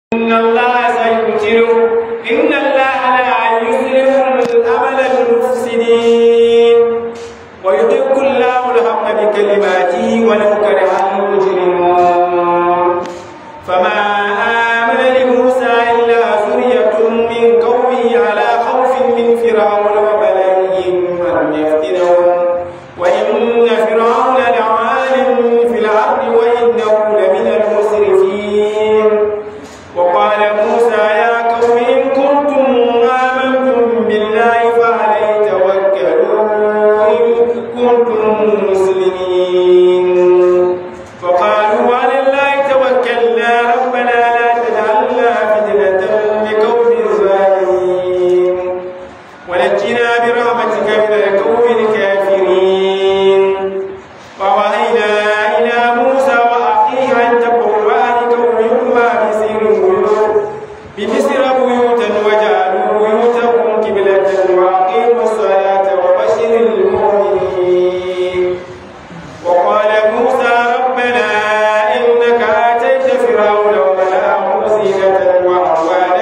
إن الله سيبتله إن الله لا يصلح العمل المفسدين ويحق الله الحق بكلماته ولو كره المجرمون فما آمن لموسى إلا ذرية من قومه على خوف من فرعون وملئهم أن يفتنهم وإن فرعون لعال في الأرض وإنه لمن المسرفين وقال موسى يا قوم إن كنتم آمنتم بالله فعليه توكلوا إن كنتم مسلمين فقالوا على الله توكلنا ربنا لا تجعلنا فتنة لقوم الظالمين ونجنا برحمتك من القوم الكافرين ووحينا إلى موسى وأخيه أن تبوأ لقومهما بمصر بيوتا وجعلوا بيوتهم قبلة وأقيموا الصلاة وبشر المؤمنين وقال موسى ربنا إنك آتيت فرعون وملأه زينة وأموالا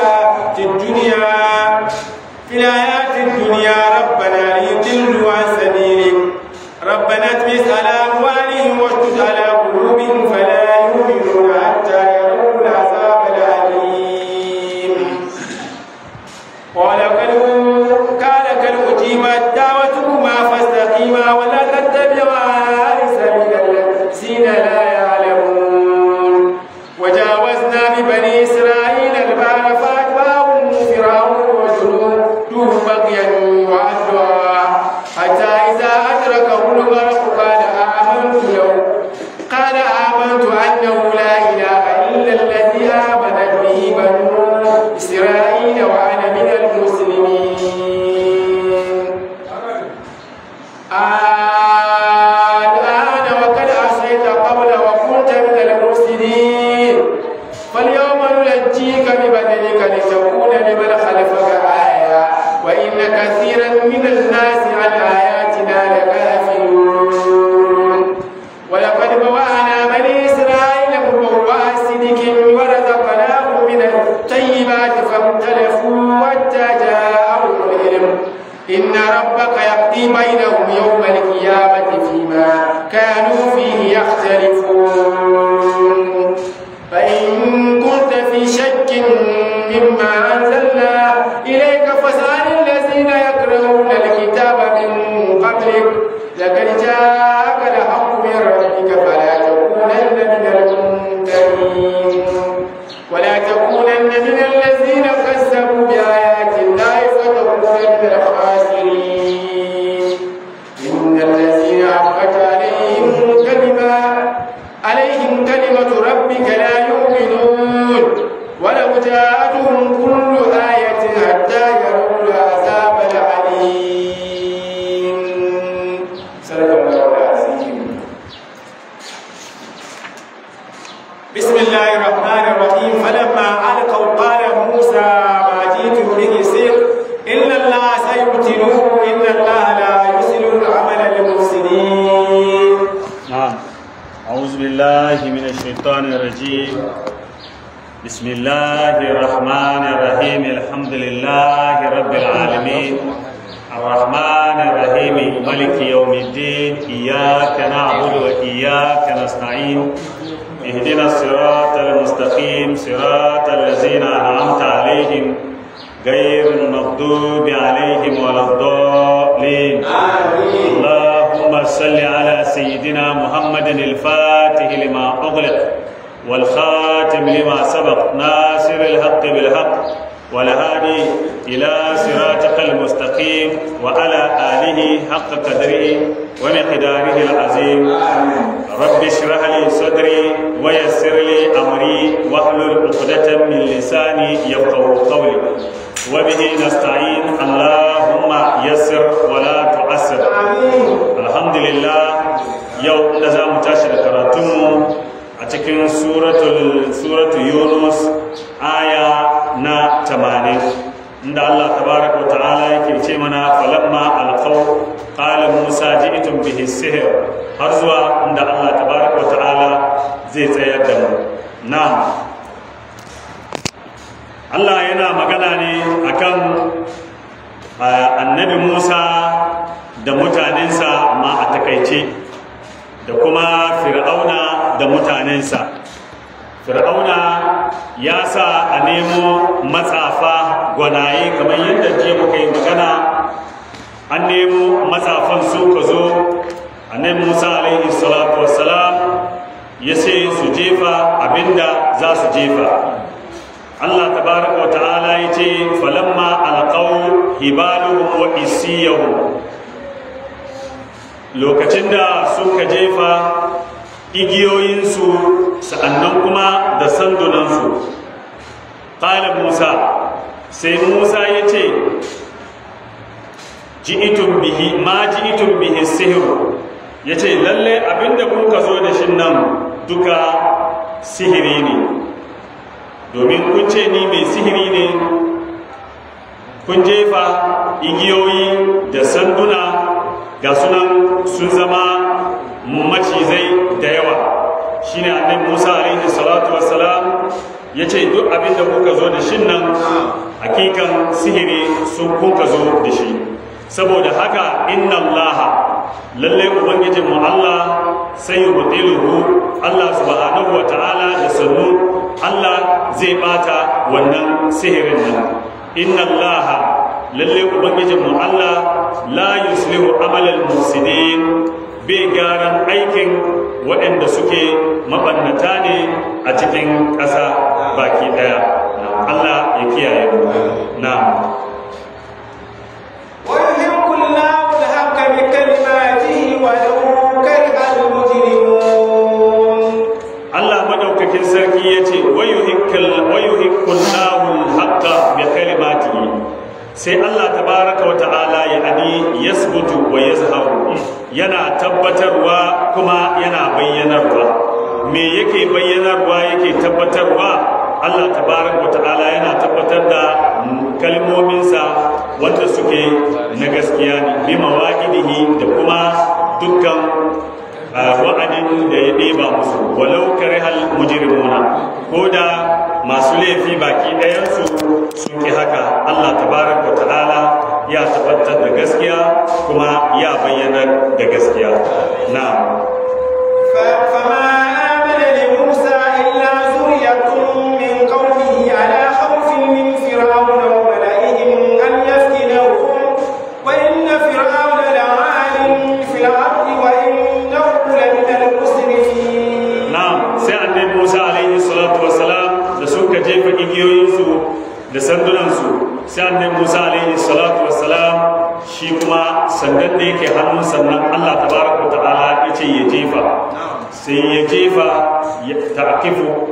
في الحياة الدنيا ربنا ليضلوا عن سبيلك ربنا اطمس على أموالهم واشدد على قلوبهم فلا يؤمنون حتى يروا العذاب الأليم قال قال قد أجيبت دعوتكما فاستقيما ولا تتبعا سبيل الذين لا يعلمون وجاوزنا ببني إسرائيل البحر فأتبعهم فرعون وجنوده بغيا وعدوا حتى إذا أدركه الغرق قال آمنت أنه لا إله إلا الذي آمنت به بنو إسرائيل وأنا من المسلمين الآن وقد عصيت قبل وكنت من المفسدين فاليوم ننجيك ببدنك لتكون لمن خلفك آية وإن كثيرا من الناس عن آياتنا لغافلون ولقد بوأنا بني إسرائيل مبوأ صدق ورزقناهم من الطيبات فاختلفوا حتى جاءهم العلم إن ربك يقضي بينهم يوم القيامة فيما كانوا فيه يختلفون فإن كنت في شك مما أنزلنا إليك فاسأل الذين يقرؤون الكتاب من قبلك لقد جاءك الحق من ربك فلا تكونن من الممترين ولا تكونن من الذين كذبوا بآيات الله فتكون من الخاسرين إن الذين حقت عليهم كلمة ربك لا يؤمنون ولو جاءتهم كل آية حتى يروا العذاب العليم صدق الله العظيم. بسم الله الرحمن الرحيم فلما ألقوا قال موسى ما جئتم به سحر إن الله سيبطله إن الله لا يصلح العمل المفسدين. نعم. أعوذ بالله من الشيطان الرجيم. بسم الله الرحمن الرحيم. الحمد لله رب العالمين الرحمن الرحيم مالك يوم الدين إياك نعبد وإياك نستعين اهدنا الصراط المستقيم صراط الذين أنعمت عليهم غير المغضوب عليهم ولا الضالين. اللهم صل على سيدنا محمد الفاتح لما أغلق والخاتم لما سبق ناصر الحق بالحق والهادي إلى صراطك المستقيم وعلى آله حق قدره ومقداره العظيم. رب اشرح لي صدري ويسر لي أمري واحلل عقدة من لساني يفقهوا قولي وبه نستعين اللهم يسر ولا تعسر. الحمد لله. يوم نزام تاشر كراتم أتكن سورة يونس آية نا 80 عند الله تبارك وتعالى يكي منا فلما ألقوا قال موسى جئتم به السحر هرزوا عند الله تبارك وتعالى زي تيدم. نعم Allah yana magana ne akan annabi Musa da mutanensa amma a takaice, da kuma fir'auna da mutanensa. Fir'auna ya sa a nemo matsafa gwanaye, kamar yadda jiya muka yi magana, an nemo matsafan su ka zo. Annabi Musa alaihi salatu wassalam ya ce su jefa abinda za su jefa. Allah tabaraka wa ta'ala ya ce falamma alqaw hibaluhum wa isiyahum, lokacin da suka jefa igiyoyinsu sa'annan kuma da sandunansu. Qala Musa, sai Musa ya ce ji'itun bihi ma ji'itun bihi sihru, ya ce lalle abinda kuka zo da shi nan duka sihiri ne, domin kun ce ni mai sihiri ne, kun jefa igiyoyi da sanduna ga sunan sun zama macizai da yawa. Shine annabi Musa alaihi salatu wassalam ya ce duk abinda kuka zo da shi nan hakikan sihiri sun kuka zo da shi. Saboda haka inna allaha, lalle ubangijin mu Allah sai yubtiluhu, Allah subhanahu wa ta'ala da sannu Allah zai bata wannan sihirin nan. Inna allaha, lalle ubangijin mu Allah la yuslihu amalal mufsidin, bai gyaran aikin waɗanda suke mabannata ne a cikin ƙasa baki ɗaya. Allah ya kiyaye mu. Na'am. ويحق الله الحق بكلماته ولو كره المجرمون. Allah madaukakin sarki yace wayuhiqqullahu al-haqqa bi kalimatihi, sai Allah tabaraka wa ta'ala ya ani yasbutu wa yazharu, yana tabbatarwa kuma yana bayyanarwa. Me yake bayyanarwa yake tabbatarwa? Allah tabaraka wa ta'ala yana tabbatar da kalmominsa wanda suke na gaskiya ne, bi mawaqidihi, da kuma dukkan wa'adin da ya ɗeba musu. Walau karihal mujrimuna, ko da masu laifi baki ɗayansu sun ki haka, Allah tabaraka wa ta'ala ya tabbatar da gaskiya kuma ya bayyana da gaskiya. Na'am. فما آمن لموسى إلا ذرية من قومه على خوف من فرعون وملئهم أن يفتنوهم وإن فرعون لعال في الأرض وإنه لمن المسرفين. نعم، سيدنا موسى عليه الصلاة والسلام da suka jefa igiyoyinsu da sandunansu, sai annabi Musa alaihi salatu wassalam shi kuma sandan da yake hannun sannan Allah tabaraka wa ta'ala ya ce ya jefa, sai ya jefa ta'kifu,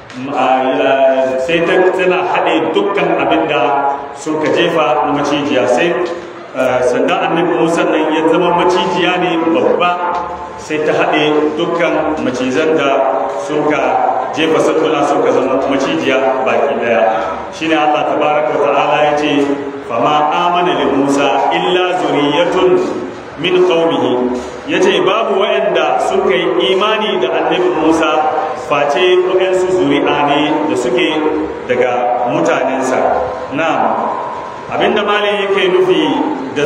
sai tana haɗe dukkan abin da suka jefa na macijiya. Sai sandan annabi Musa nan ya zama macijiya ne babba, sai ta haɗe dukkan macizan da suka jefa sanduna suka zama macijiya baki daya. Shine Allah tabaraka wa ta'ala ya ce fama amana li Musa illa zuriyatun min qaumihi, yace babu wa'anda suka yi imani da annabi Musa face waɗansu zuri'a ne da suke daga mutanensa. Na'am, abinda malin yake nufi da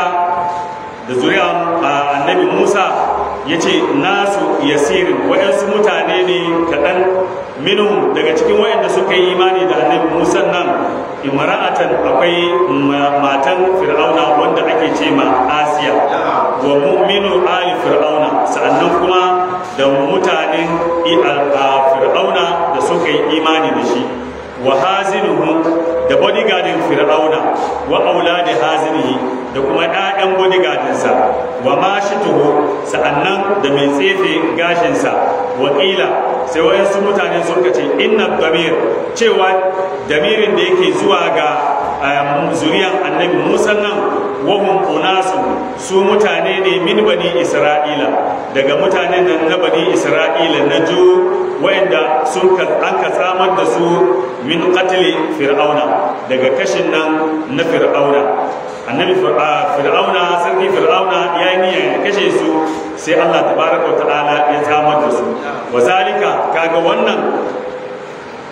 zuri'an annabi Musa, ya ce nasu yasirin, waɗansu mutane ne kaɗan, minhum daga cikin waɗanda suka yi imani da annabi Musa nan, imra'atan, akwai matan fir'auna wanda ake ce ma Asiya, wa mu'minu ali fir'auna, sa'annan kuma da mutanen fir'auna da suka yi imani da shi, wa hazinuhu, da bodyguardin fir'auna, wa auladi hazinihi, da kuma ƴaƴan bodyguardinsa, wa mashituhu, sa'annan da mai tsefe gashinsa. Wakila sai wayansu mutane suka ce inna damir, cewa damirin da yake zuwa ga zuriyan annabi Musa nan, wahum unasu, su mutane ne min bani Isra'ila, daga mutanen nan na bani Isra'ila na ju wayanda an ka samar da su min qatli fir'auna, daga kashin nan na fir'auna. Annabi fir'auna, sarki fir'auna ya yi niyyar ya kashe su, sai Allah tabaraka wa ta'ala ya samar da su. Wa zalika, kaga wannan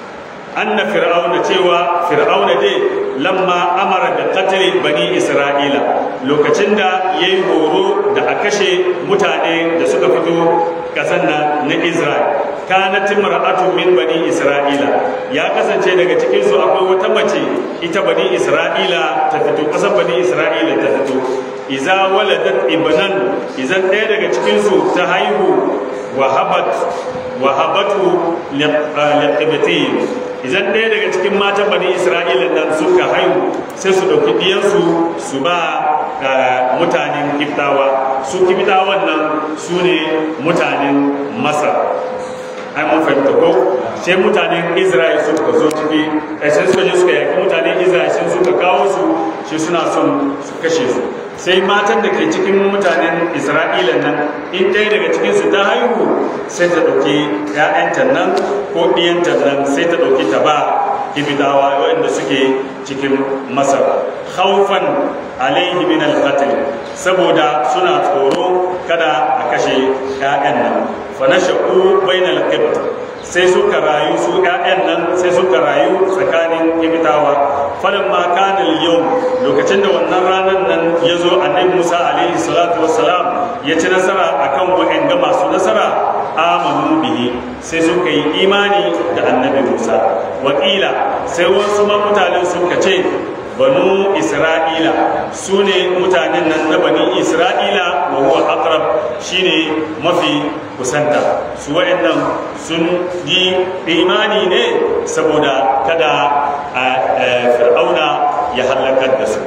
anna fir'auna cewa fir'auna dai lamma amara da qatl bani isra'ila lokacin da yayi horo da a kashe mutane da suka fito kasan na Isra'il kanat imra'atun min bani isra'ila ya kasance daga cikin su akwai wata mace ita bani isra'ila ta fito kasan bani isra'ila ta fito iza waladat ibnan idan ɗaya daga cikin su ta haihu wahabatu liqibti idan ɗaya daga cikin matan bani isra'ila nan suka haihu sai su ɗauki ɗiyansu su ba mutanen kiftawa su kiftawan nan su ne mutanen masar ai mun fahimta ko sai mutanen isra'il suka zo ciki sai suka je suka yaki mutanen isra'il sai suka kawo su shi suna son su kashe su sai matan da ke cikin mutanen isra'ila nan in ɗaya daga cikinsu ta haihu sai ta ɗauki ‘ya'yanta nan ko ɗiyanta nan sai ta ɗauki ta ba kibidawa waɗanda suke cikin masar haufan alaihi min al-qatl saboda suna tsoro kada a kashe ‘ya'yan nan fa nashaqu bainal qibt sai suka rayu su ƴaƴan nan sai suka rayu tsakanin kibitawa falamma kana al-yawm lokacin da wannan ranar nan ya zo annabi Musa alaihi salatu wassalam ya ci nasara akan wa'anda masu nasara amanu bihi sai suka yi imani da annabi Musa wakila sai wasu mutanen suka ce banu isra'ila su ne mutanen nan na bani isra'ila wa huwa aqrab shine mafi kusanta su wa'annan sun yi imani ne saboda kada fir'auna ya halakar da su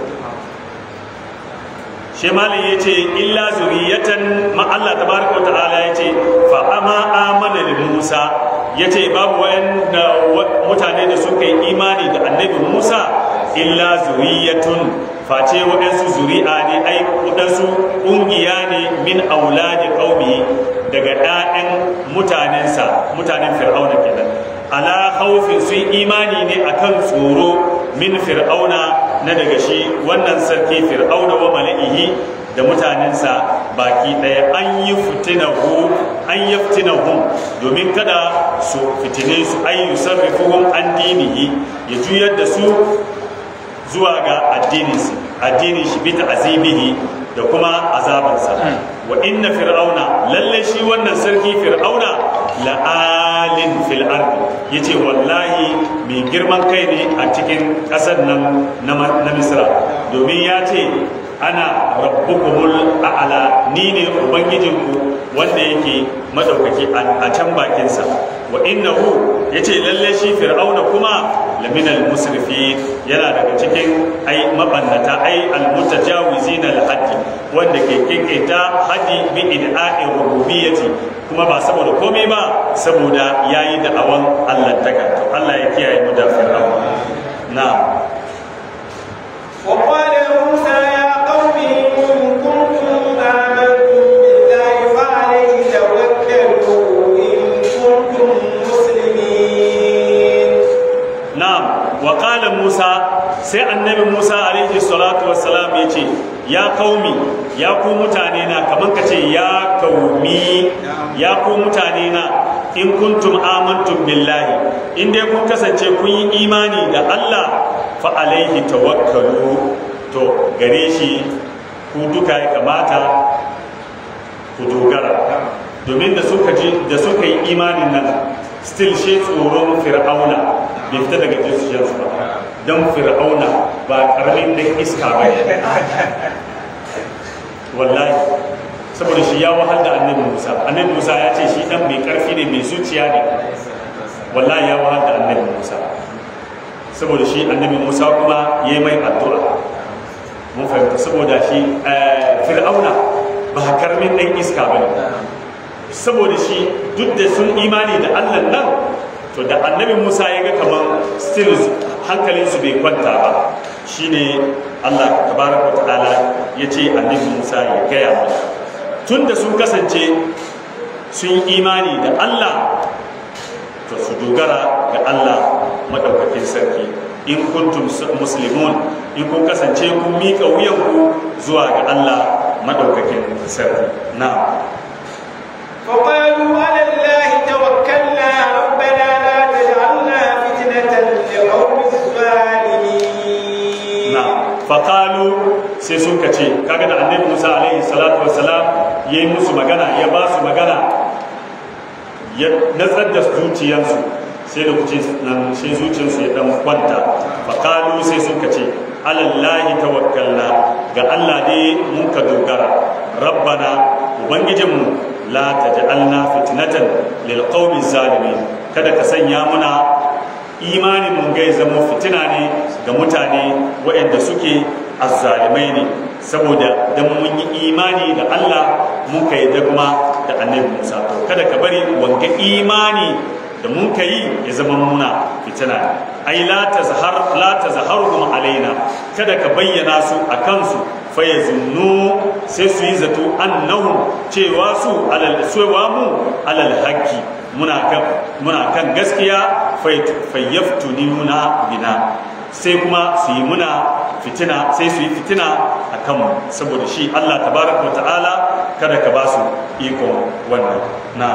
shemalin ya ce illa zuriyatan ma Allah tabaraka wa ta'ala ya ce fa ama amana li Musa ya ce babu wa'anda mutane da suka yi imani da annabi Musa illa zuriyatun face waɗansu zuri'a ne ai waɗansu ƙungiya ne min auladi qaumi daga ɗayan mutanensa mutanen fir'auna kenan ala khawfin sun imani ne akan tsoro min fir'auna na daga shi wannan sarki fir'auna wa mala'ihi da mutanensa baki ɗaya an yi fitinahum domin kada su fitine su ay yusarrifuhum an dinihi ya juyar da su zuwa ga addinin shi bi ta'azibihi da kuma azabansa wa inna fir'auna lalle shi wannan sarki fir'auna la'alin fil ardi yace wallahi mai girman kai ne a cikin kasar nan na Misra domin ya ce ana rabbukumul a'la ni ne ubangijinku wanda yake madaukaki a can bakinsa wa innahu yace lalle shi fir'auna kuma laminal musrifin yana daga cikin ai mabannata ai almutajawizina alhaddi wanda ke kinkita hadi bi idai rububiyyati kuma ba saboda komai ba saboda yayi da awan Allah taka to Allah ya kiyaye mu da fir'auna na wa qala musa ya qaumi in kuntum amantum billahi fa alayhi tawakkalu in kuntum muslimin na'am wa qala musa sai annabi musa alaihi salatu wassalam yace ya qaumi ya ku mutane na kaman kace ya qaumi ya ku mutane na in kuntum amantum billahi in dai kun kasance kun yi imani da Allah fa alaihi tawakkalu to gare shi ku duka ya kamata ku dogara domin da suka yi imanin nan still shi tsoron fir'auna bai fita daga zuciyarsu ba don fir'auna ba karamin dan iska ba wallahi saboda shi ya wahal da annabi musa ya ce shi dan mai karfi ne mai zuciya ne wallahi ya wahal da annabi musa saboda shi annabi musa kuma ya yi mai addu'a mun fahimta saboda shi fir'auna ba karamin dan iska ba ne saboda shi duk da sun imani da allah nan to da annabi musa ya ga kamar still hankalinsu bai kwanta ba shine allah tabaraka wa ta'ala ya ce annabi musa ya gaya mana tun da sun kasance sun imani da allah to su dogara ga allah maɗaukakin sarki in kuntum muslimun in kun kasance kun miƙa wuyanku zuwa ga allah maɗaukakin sarki na فقالوا على الله توكلنا ربنا لا تجعلنا فتنة faqalu sai sun kace kaga da annabi Musa alaihi salatu wassalam yayi musu magana ya ba su magana ya nazar da zuciyarsu sai da kuce nan sai zuciyarsu ya dan kwanta faqalu sai sun kace alallahi tawakkalna ga Allah ne mun ka dogara rabbana ubangijinmu la taj'alna fitnatan lil qaumi zalimin kada ka sanya muna imanin mun ga zama fitina ne ga mutane waɗanda suke azzalimai ne saboda dan mun yi imani da Allah mun kai da kuma da annabi Musa kada ka bari wanga imani da mun kai ya zama muna fitina ne ai la tazharuhum alaina kada ka bayyana su akan su fa yazunnu sai su yi zato annahu cewa su mu alal haqqi muna kan gaskiya fayyaftununa bina sai kuma su yi muna fitina sai su yi fitina a kanmu saboda shi Allah tabaraka wa ta'ala kada ka ba su iko wannan na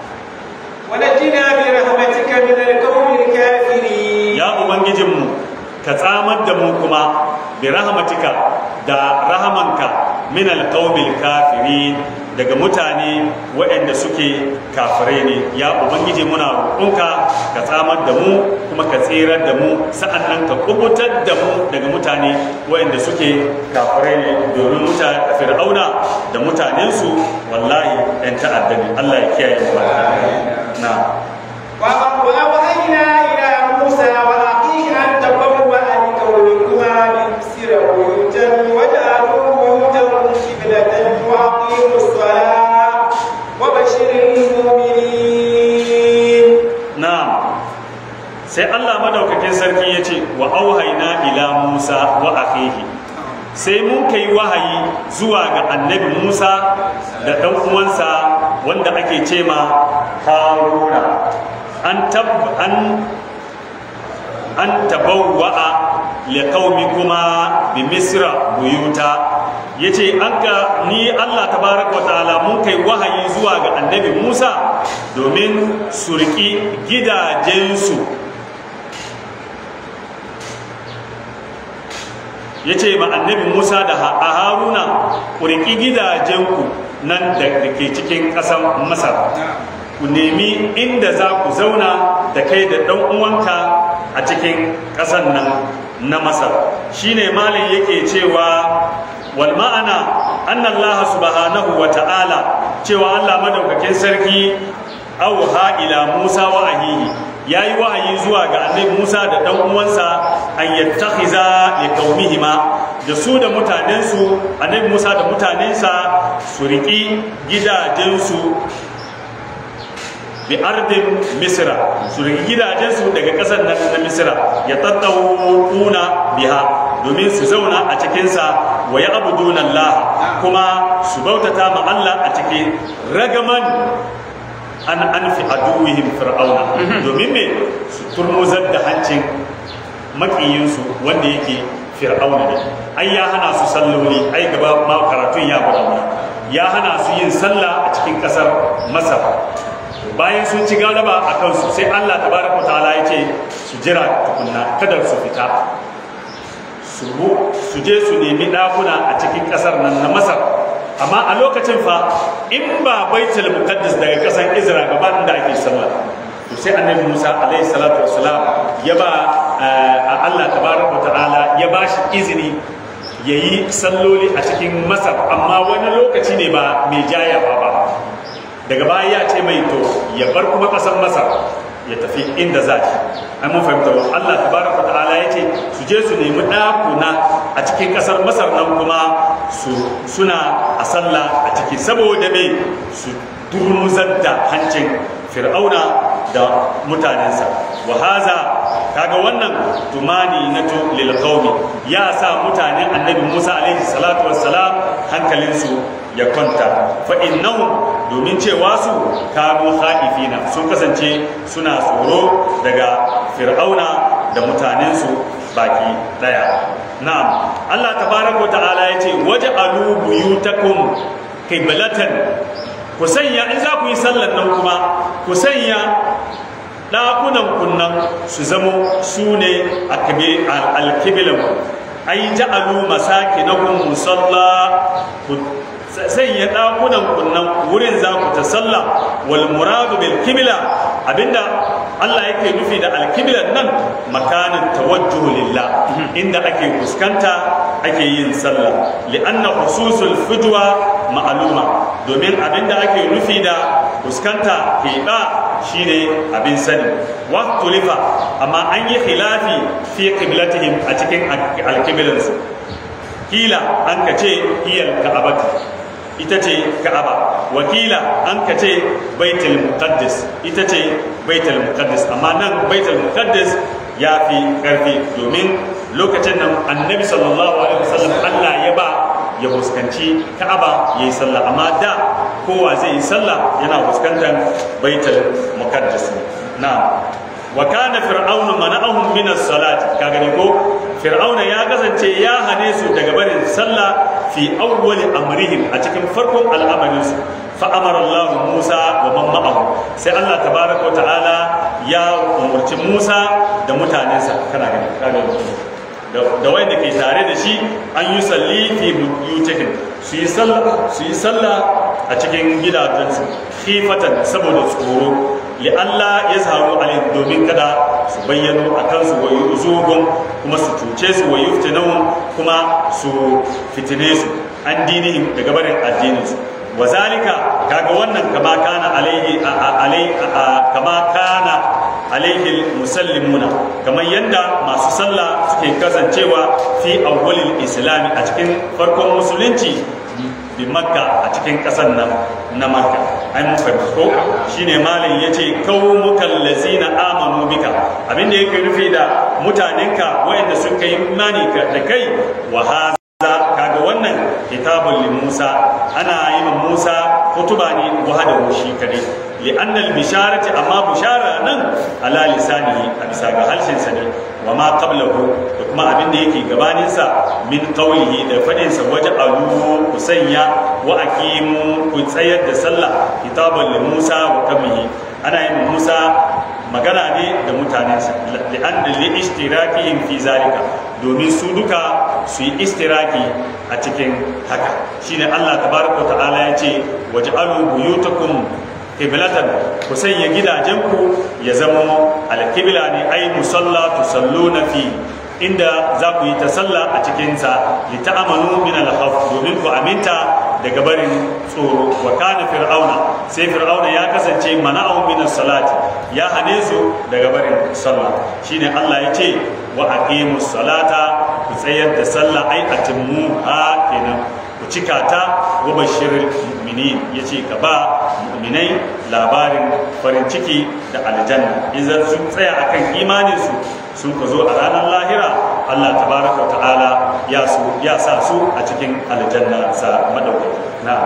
ونجنا برحمتك من القوم الكافرين ya ubangijinmu ka tsamar da mu kuma bi rahmatika da rahamanka min alqaumil kafirin daga mutane waɗanda suke kafirai ne ya ubangiji muna roƙonka ka tsamar da mu kuma ka tsirar da mu sa'annan ka kubutar da mu daga mutane waɗanda suke kafirai ne domin mutane fir'auna da mutanensu wallahi ɗan ta'adda ne Allah ya kiyaye mu na وأوحينا إلى موسى وأخيه أن تبوأ لقومكما بمصر بيوتا واجعلوا بيوتكم قبلة وأقيموا الصلاة وبشر المؤمنين. نعم. sai Allah madaukakin sarki ya ce wa auhaina ila Musa wa akhihi sai mun kai wahayi zuwa ga annabi Musa da ɗan uwansa wanda ake ce ma Haruna an tabawwa'a liqaumikuma bi misra buyuta yace ni Allah tabaraka wa ta'ala mun kai wahayi zuwa ga annabi Musa domin su riki gidajensu yace ma annabi Musa da Haruna ku riki gidajenku nan da ke cikin ƙasar Masar ku nemi inda za ku zauna da kai da ɗan uwanka a cikin ƙasar nan na Masar shine malin yake cewa wal ma'ana anna Allah subhanahu wa ta'ala cewa Allah madaukakin sarki auha ila Musa wa ahihi yayi wahayi zuwa ga annabi Musa da ɗan uwansa an yattakhiza li qaumihima da su da mutanensu annabi Musa da mutanensa su riki gidajensu bi ardin misra su rigi gidajensu daga ƙasar nan na misra ya tattauna biha domin su zauna a cikinsa wa ya abuduna Allah kuma su bautata ma Allah a cikin ragaman an fi aduwihim fir'auna domin me su turmuzar da hancin makiyinsu wanda yake fir'auna ne ai ya hana su salloli ai gaba ma karatun ya gudana ya hana su yin sallah a cikin ƙasar Masar bayan sun ci galaba a kansu sai Allah tabaraka ta'ala ya ce su jira tukunna kada su fita su je su nemi ɗakuna a cikin ƙasar nan na Masar amma a lokacin fa in ba baitul muqaddas daga ƙasar Isra'ila gaba da ake sallah to sai annabi Musa alaihi salatu wassalam ya ba Allah tabaraka ta'ala ya ba shi izini yayi salloli a cikin Masar amma wani lokaci ne ba mai jayawa ba daga baya ya ce mai to ya bar kuma ƙasar Masar ya tafi inda za ki ai mun fahimta wa Allah tabaraka ta'ala ya ce su je su nemi ɗakuna a cikin ƙasar Masar nan kuma suna a sallah a ciki saboda me su durmuzar da hancin fir'auna da mutanensa wa haza kaga wannan tumani na lil qaumi ya sa mutanen annabi Musa alaihi salatu wassalam hankalinsu ya kwanta fa innahum domin cewa su kanu khaifina sun kasance suna tsoro daga fir'auna da mutanensu baki daya na'am Allah tabaraka ta'ala yace waj'alu buyutakum qiblatan ku sanya in za ku yi sallar nan kuma ku sanya ɗakunan kunnan su zamo su ne alkibilan ai ja'alu masakinakum musalla sanya dakunan kunnan wurin za ku ta sallah wal muradu bil qibla abinda Allah yake nufi da alkiblan nan makanin tawajjuh lillah inda ake fuskanta ake yin sallah li'anna hususul fujwa ma'luma domin abinda ake nufi da fuskanta keɓa shine abin sani wa tulifa amma an yi khilafi fi qiblatihim a cikin alkiblansu kila an ka ce hiyal ka'abatu ita ce ka'aba wakila an ka ce baitul muqaddas ita ce baitul muqaddas amma nan baitul muqaddas ya fi karfi domin lokacin nan annabi sallallahu alaihi wasallam Allah ya ba ya fuskanci ka'aba yayi sallah amma da kowa zai yi sallah yana fuskantar baitul muqaddas na wa kana fir'aunu mana'ahum min as-salati ka gani ko fir'auna ya kasance ya hane su daga barin sallah fi awwali amrihim a cikin farkon al'amarin su fa amara Allah Musa wa man ma'ahu sai Allah tabaraka wa ta'ala ya umurci Musa da mutanensa kana gani da wanda ke tare da shi an yi salli fi buyutihim su yi sallah a cikin gidajensu khifatan saboda tsoro li'alla ya zaharu alayhi domin kada su bayyano a kansu wa yuzugun kuma su cuce su wa yuftinun kuma su fitine su an dinihim daga barin addinin su wa zalika kaga wannan kama kana alaihi musallimuna kamar yadda masu sallah suke kasancewa fi awwalil islami a cikin farkon musulunci bi makka a cikin kasar nan na makka ai mun ko shine malam yace qaumukal lazina amanu bika abinda yake nufi da mutanenka wayanda suka yi imani da kai wa haza kaga wannan kitabul li Musa ana yi ma Musa kutuba ne wahada shi kadai لأن البشارة أما بشارة نن على لسانه أبسا قهل سنة وما قبله وكما أبن ديكي قبانيسا من قوله دفنيسا وجعلوا كسيا وأكيموا كتسيد دسلا كتابا لموسى وكمه أنا يم موسى magana ne da mutanensa li'anna li ishtirakihim fi zalika domin su duka su yi ishtiraki a cikin haka shine Allah tabaraka ta'ala yace waj'alu buyutakum qiblatan ku sanya gidajenku ya zama alqibla ne ay musalla tusalluna fi inda za ku yi ta sallah a cikinsa li ta'amanu min al-khawf domin ku aminta daga barin tsoro wa kana fir'auna sai fir'auna ya kasance mana'u min as-salati ya hane su daga barin sallah shine Allah ya ce wa aqimus salata ku tsayar da sallah ai atimmu ha kenan ku cika ta wa bashiril mu'minin yace ka ba mu'minai labarin farin ciki da aljanna idan sun tsaya akan imanin su sun ka zo a ranar lahira Allah tabaraka ta'ala ya sa su a cikin aljanna sa madaukaki na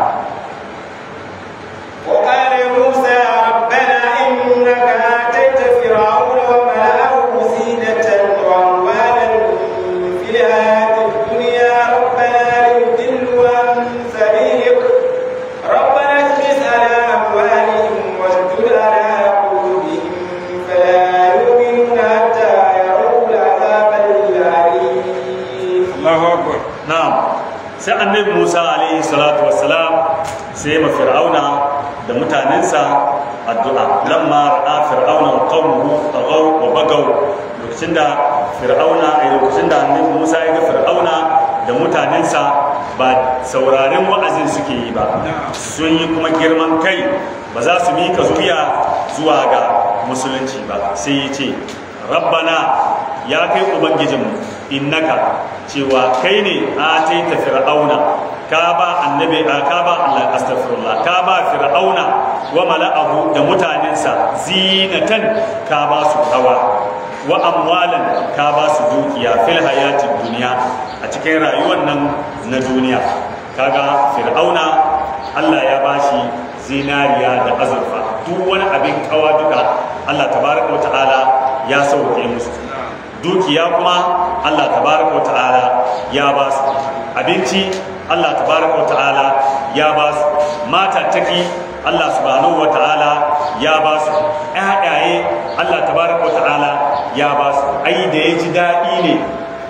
وقال موسى ربنا إنك آتيت فرعون وملأه زينة وأموالا في الحياة الدنيا ربنا ليضلوا عن سبيلك ربنا اطمس على أموالهم واشدد على قلوبهم فلا يؤمنون حتى يروا العذاب الأليم. الله أكبر. نعم. sai annabi Musa alaihi salatu wassalam sai ma fir'auna da mutanensa addu'a lamma ra'a fir'auna wa qawmuhu taghaw wa bagaw lokacin da annabi Musa ya ga fir'auna da mutanensa ba sauraren wa'azin suke yi ba sun yi kuma girman kai ba za su mika zuriya zuwa ga musulunci ba sai ya ce rabbana ya kai ubangijinmu innaka cewa kai ne ataita fir'auna ka ba annabi ka ba Allah astaghfirullah ka ba fir'auna wa mala'ahu da mutanensa zinatan ka ba su kawa wa amwalan ka ba su dukiya fil hayatid dunya a cikin rayuwar nan na duniya kaga fir'auna Allah ya bashi zinariya da azurfa duk wani abin kawa duka Allah tabaraka wa ta'ala ya sauke musu dukiya kuma Allah tabaraka wa ta'ala ya ba su abinci Allah tabaraka wa ta'ala ya ba su matattaki Allah subhanahu wa ta'ala ya ba su ƴaƴaye Allah tabaraka wa ta'ala ya ba su ai da ya ji daɗi ne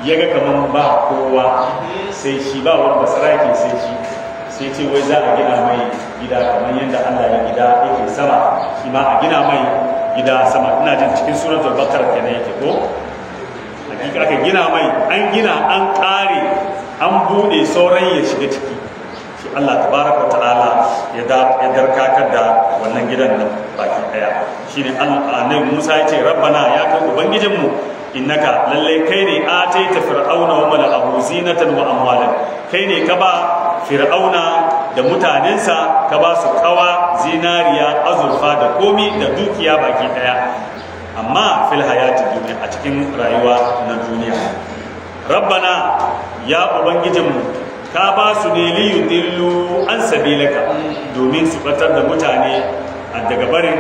ya ga kaman ba kowa sai shi, ba wani basarake sai shi, sai ce wai za a gina mai gida kamar yadda Allah ya gida yake sama, shi ma a gina mai gida sama. Ina jin cikin suratul Baqara kenan yake ko hakika aka gina mai, an gina an kare an bude sauran ya shiga ciki. Shi Allah tabaraka ta'ala ya darkakar da wannan gidan nan baki daya. Shine annabi Musa ya ce rabbana, ya kai ubangijinmu, innaka lallai kai ne ataita fir'auna wa mala'ahu zinatan wa amwalan, kai ne ka ba fir'auna da mutanensa ka ba su kawa, zinariya, azurfa da komi da dukiya baki daya, amma fil hayati duniya, a cikin rayuwa na duniya. Rabbana, ya ubangijinmu, ka ba su ne li yudillu an sabilaka, domin su batar da mutane daga barin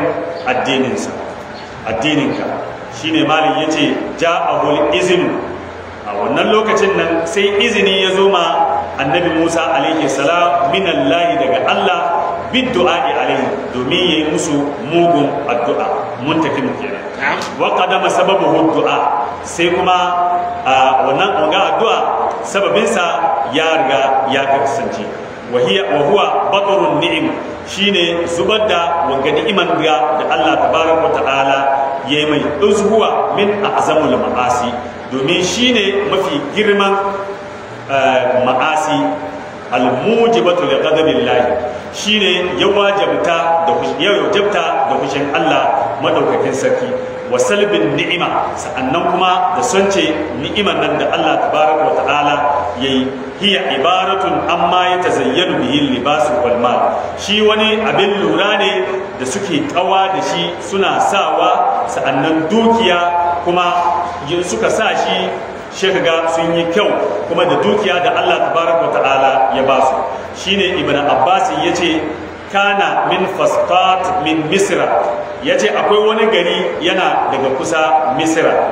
addininka. Shine malin yace ja'ahul izinu, a wannan lokacin nan sai izini ya zo ma annabi Musa alaihi salam minallahi, daga Allah, biddu'a alaihi, domin yayi musu mugun addu'a, muntakim kenan. Wa qadama sababu du'a, sai kuma wannan addu'a sababinsa ya riga ya kasance. wa huwa batrun ni'im, shine zubar da wanga ni'iman da Allah tabaraka ta'ala yayi mai, uzhuwa min a'zamul ma'asi, domin shine mafi girman ma'asi, al-mujibatu li ghadabillahi, shine ya wajabta da hushin Allah madaukakin sarki, wa salbin ni'ima, sa'annan kuma da sonce ni'iman nan da Allah tabaraka wa ta'ala yayi, hiya ibaratun amma yatazayyanu bihi libasu wal mal, shi wani abin lura ne da suke kawa da shi suna sawa, sa'annan dukiya kuma suka sa shi kaga sun yi kyau, kuma da dukiya da Allah tabaraka wa ta'ala ya ba su. Shine Ibn Abbas yace kana min fastat min misra, yace akwai wani gari yana daga kusa misra,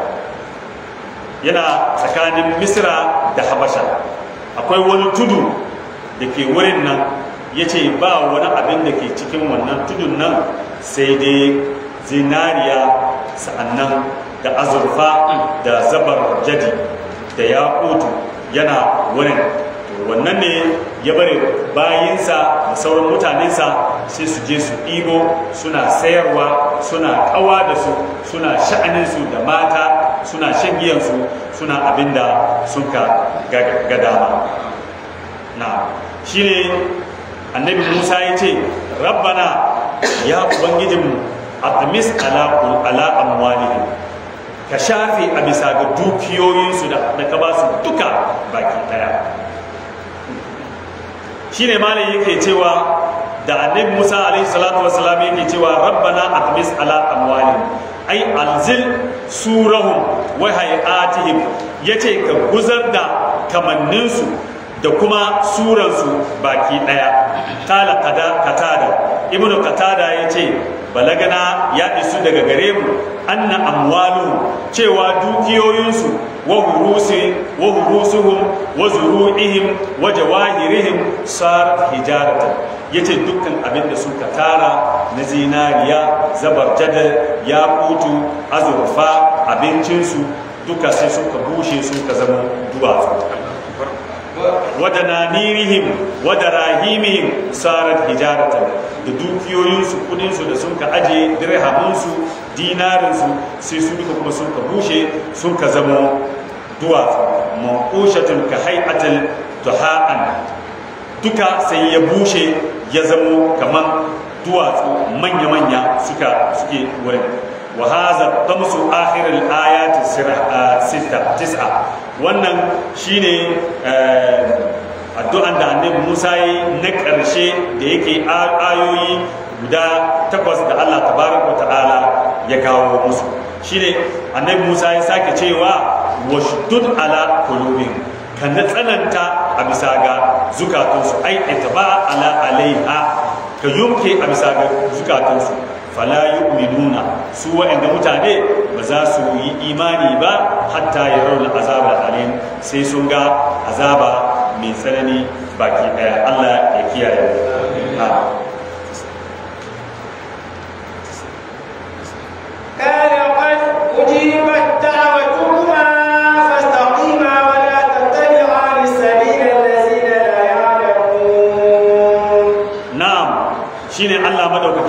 yana tsakanin misra da habasha, akwai wani tudu da ke wurin nan, yace ba wani abin da ke cikin wannan tudun nan sai dai zinariya, sa'annan da azurfa da zabar jadi da yakutu yana wurin. Wannan ne ya bari bayinsa da sauran mutanensa sai su je su ɗibo, suna sayarwa, suna kawa da su, suna sha'aninsu da mata, suna shan giyansu, suna abin da suka ga dama. Na shi ne annabi Musa ya ce rabbana, ya ubangijinmu, atmis ala amwalihim, ka shafe a bisa ga dukiyoyinsu da ka ba su duka baki daya. Shine malai yake cewa da annabi Musa alaihi salatu wassalam yake cewa rabbana atmis ala amwalihim, ai alzil surahum wa hayatihim, yace ka guzar da kamanninsu da kuma suransu baki daya. Kala katada, ibnu katada yace balagana ya isu daga gare mu anna amwalu, cewa dukiyoyinsu wa hurusuhum wa zuru'ihim wa jawahirihim sarat hijaratan, yace dukkan abin da suka tara na zinariya, zabarjadal, yakutu, azurfa, abincinsu duka sai suka bushe, suka zama duwatsu. wadananirihim wadarahimihim sarat hijaratan, da dukiyoyinsu, kudinsu da sun ka aje, dirhaminsu, dinarinsu, sai su duka kuma sun ka bushe, sun ka zama duwatsu. manqushatun ka hay'atil duha'an, duka sai ya bushe ya zama kaman duwatsu manya-manya suke wurin. wa hadha tamsu akhir al-ayat 9, wannan shine addu'an da annabi Musa yi na ƙarshe da yake ayoyi guda 8 da Allah tabaraka wa ta'ala ya kawo musu. Shine annabi Musa ya sake cewa washdud ala qulubihim, kan tsananta a bisa ga zukatunsu, ai itaba ala alaiha, ka yumke a bisa ga zukatunsu. fala yu'minuna, su wa'anda mutane ba za su yi imani ba hatta yarawul azab al-alim, sai sun ga azaba mai tsanani baki daya. Allah ya kiyaye. قال قد أجيبت دعوتكما فاستقيما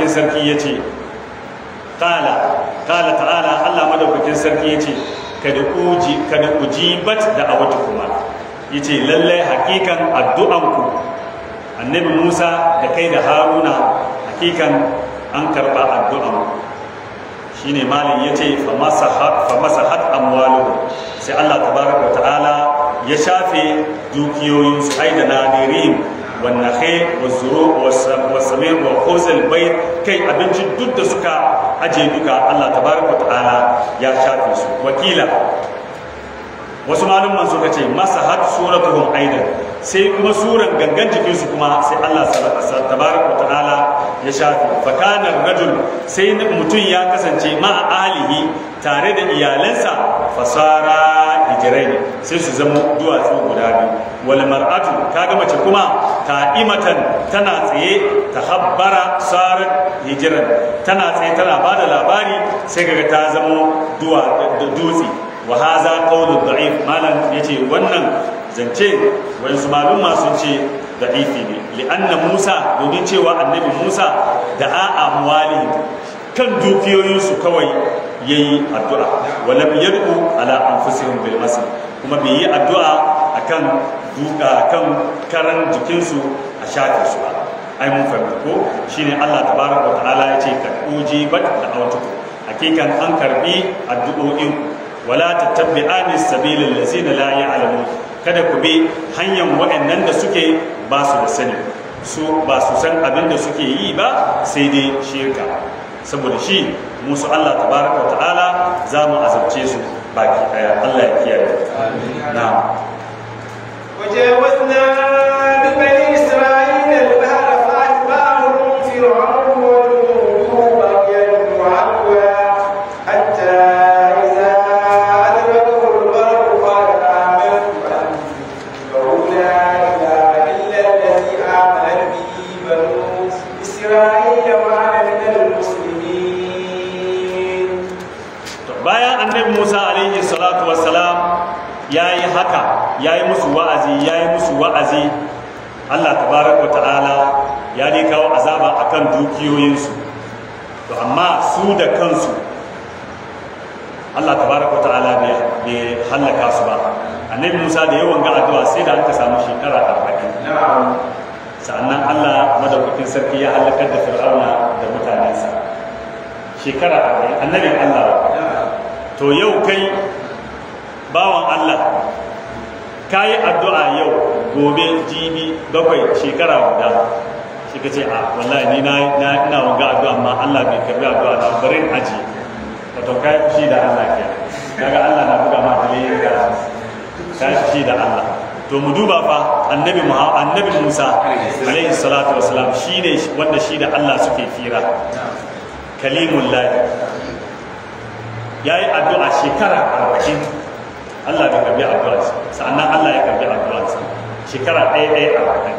madaukakin sarki yace qala ta'ala Allah madaukakin sarki yace kada ujibat da'awatukuma yace lalle hakikan addu'anku annabi Musa da kai da Haruna hakikan an karba addu'an shine malin yace fa masahat amwaluhum sai Allah tabaraka wa ta'ala ya shafe dukiyoyin su aida nadirin wan nakhi waz zuru was samir wa khuzal bayt kai abinci duk da suka aje duka Allah tabaraka wa ta'ala ya shafe su wakila wasu malumman suka ce masahat suratuhum aidan sai kuma suran gangan jikinsu kuma sai Allah tabaraka wa ta'ala ya shafi fakanar rajul sai mutum ya kasance ma alihi tare da iyalansa fasara hijirai sai su zama duwatsu guda biyu wal mar'atu kaga mace kuma ta'imatan tana tsaye tahabbara sarat hijiran tana tsaye tana bada labari sai kaga ta zama dutse wa haza qawlu da'if malan yace wannan zance wani su malumma sun ce da'ifi ne li'anna Musa domin cewa annabi Musa da amwali kan dukiyoyinsu kawai yayi addu'a wa lam yad'u ala anfusihim bil masal kuma bai yi addu'a akan karan jikinsu a shafe su ba ai mun fahimta ko shine Allah tabaraka wa ta'ala yace ka ujibat da'awatukum hakikan an karbi addu'o'in wala tattabi'ani sabilil ladzina la ya'lamun kada ku bi hanyar waɗannan da suke ba su da sani su ba su san abin da suke yi ba sai dai shirka saboda shi musu Allah tabaraka wa ta'ala za mu azabce su baki daya Allah ya kiyaye na'am وجاوزنا ببني إسرائيل البحر فأتبعهم فرعون وجنوده بغيا وعدوا حتى Musa alaihi salatu wassalam ya yi haka ya yi musu wa'azi Allah tabaraka ta'ala ya dai kawo azaba akan dukiyoyinsu to amma su da kansu Allah tabaraka ta'ala bai halaka su ba annabi Musa da yawan ga addu'a sai da aka samu shekara 40 sa'annan Allah madaukakin sarki ya halakar da Fir'auna da mutanensa shekara 40 annabin Allah to yau kai bawan Allah ka yi addu'a yau gobe jibi bakwai shekara guda shi ka ce a wallahi ni ina wanga addu'a amma Allah bai karbi addu'a na barin aji wato ka yi fushi da Allah ke kaga Allah na buga ma dalilin da ka yi fushi da Allah to mu duba fa annabi Musa alaihi salatu wasalam shine wanda shi da Allah suke fira kalimullahi ya yi addu'a shekara 40 Allah bai karbi addu'arsa sa'annan Allah ya karbi addu'arsa shekara ɗaya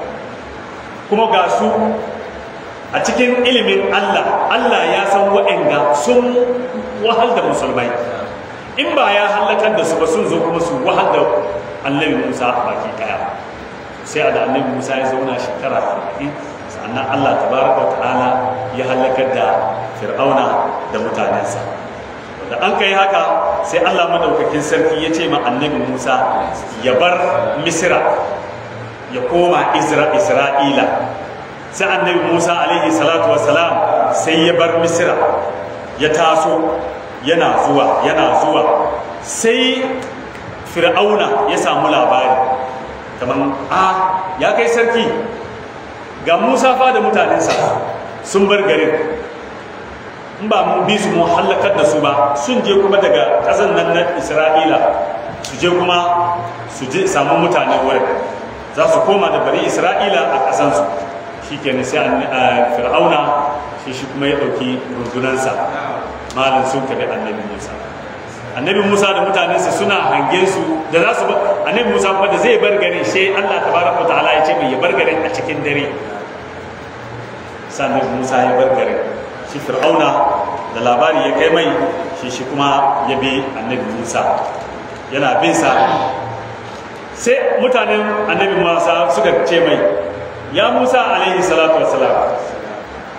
40 kuma ga su a cikin ilimin Allah ya san waɗanda sun wahal da musulmai in ba ya halakar da su ba sun zo kuma su wahal da annabi Musa a baki ɗaya sai da annabi Musa ya zauna shekara 40 sa'annan Allah tabaraka wa ta'ala ya halakar da Fir'auna da mutanensa da an kai haka sai Allah madaukakin sarki ya ce ma annabi Musa ya bar Misra ya koma Isra'ila sai annabi Musa alaihi salatu wassalam sai ya bar Misra ya taso yana zuwa sai Fir'auna ya samu labari kaman ya kai sarki ga Musa fa da mutanensa sun bar garin in ba mun bi su mun halakar da su ba sun je kuma daga ƙasar nan na Isra'ila su je kuma su je samu mutane wurin za su koma da bari Isra'ila a ƙasansu shi kenan sai Fir'auna shi kuma ya ɗauki rundunansa malin sun kabi annabi Musa da mutanensa suna hangen su da za su annabi Musa kuma da zai bar garin sai Allah tabaraka ta'ala ya ce mai ya bar garin a cikin dare sai annabi Musa ya bar garin shi Fir'auna da labari ya kai mai shi kuma ya bi annabi Musa yana bin sa sai mutanen annabi Musa suka ce mai ya Musa alaihi salatu wassalam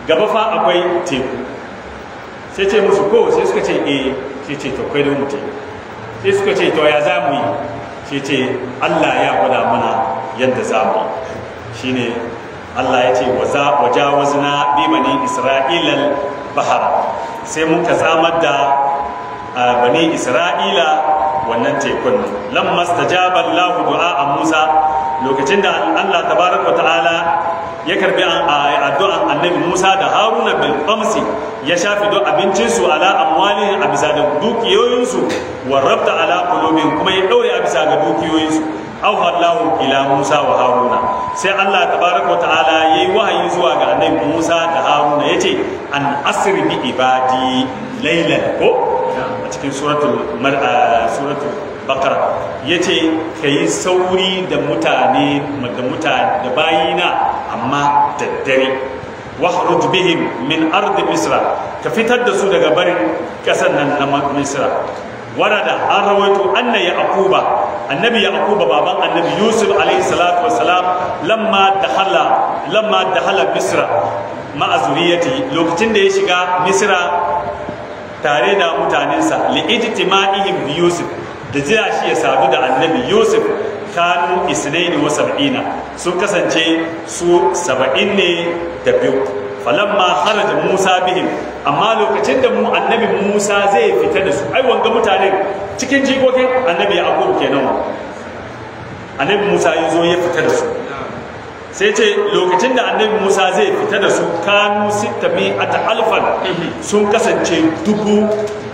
gaba fa akwai teku. Sai ce musu ko, sai suka ce sai ce to kai da mu teku. Sai suka ce to ya za mu yi, sai ce Allah ya gwada mana yadda za mu yi. Shine Allah ya ce wajawazna bi bani Isra'ilal bahar, sai muka samar da bani Isra'ila wannan tekun. Lamma stajaba Allahu du'a Musa, lokacin da Allah tabaraka ta'ala ya karbi addu'an annabi Musa da Haruna bil qamsi, ya shafi duk abincinsu ala amwalihim a bisa da dukiyoyinsu, wa rabta ala qulubihim, kuma ya daure a bisa ga dukiyoyinsu. Auha Allahu ila Musa wa Haruna, sai Allah tabaraka ta'ala yayi wahayi zuwa ga annabi Musa da Haruna, yace an asri bi ibadi laylan, ko a cikin suratul Baqara yace kai sauri da mutane da bayina amma da dare. Wahruj bihim min ardi misra, ka fitar da su daga barin kasan nan na Misra. Warada an rawaito annabi yaquba baban annabi yusuf alayhi salatu wassalam lamma dahala misra ma'a zuriyati, lokacin da ya shiga misra tare da mutanensa, li'ijtima'ihim bi yusuf, da jira shi ya sadu da annabi yusuf, kanu isnaini wa sab'ina, sun kasance su 70 ne da biyu. Falamma kharaja Musa bihim, amma lokacin da annabi Musa zai fita da su, ai wanga mutane cikin jikokin annabi Yaqub kenan, annabi Musa ya zo ya fita da su, sai ce lokacin da annabi Musa zai fita da su, kanu 600 alfan, sun kasance dubu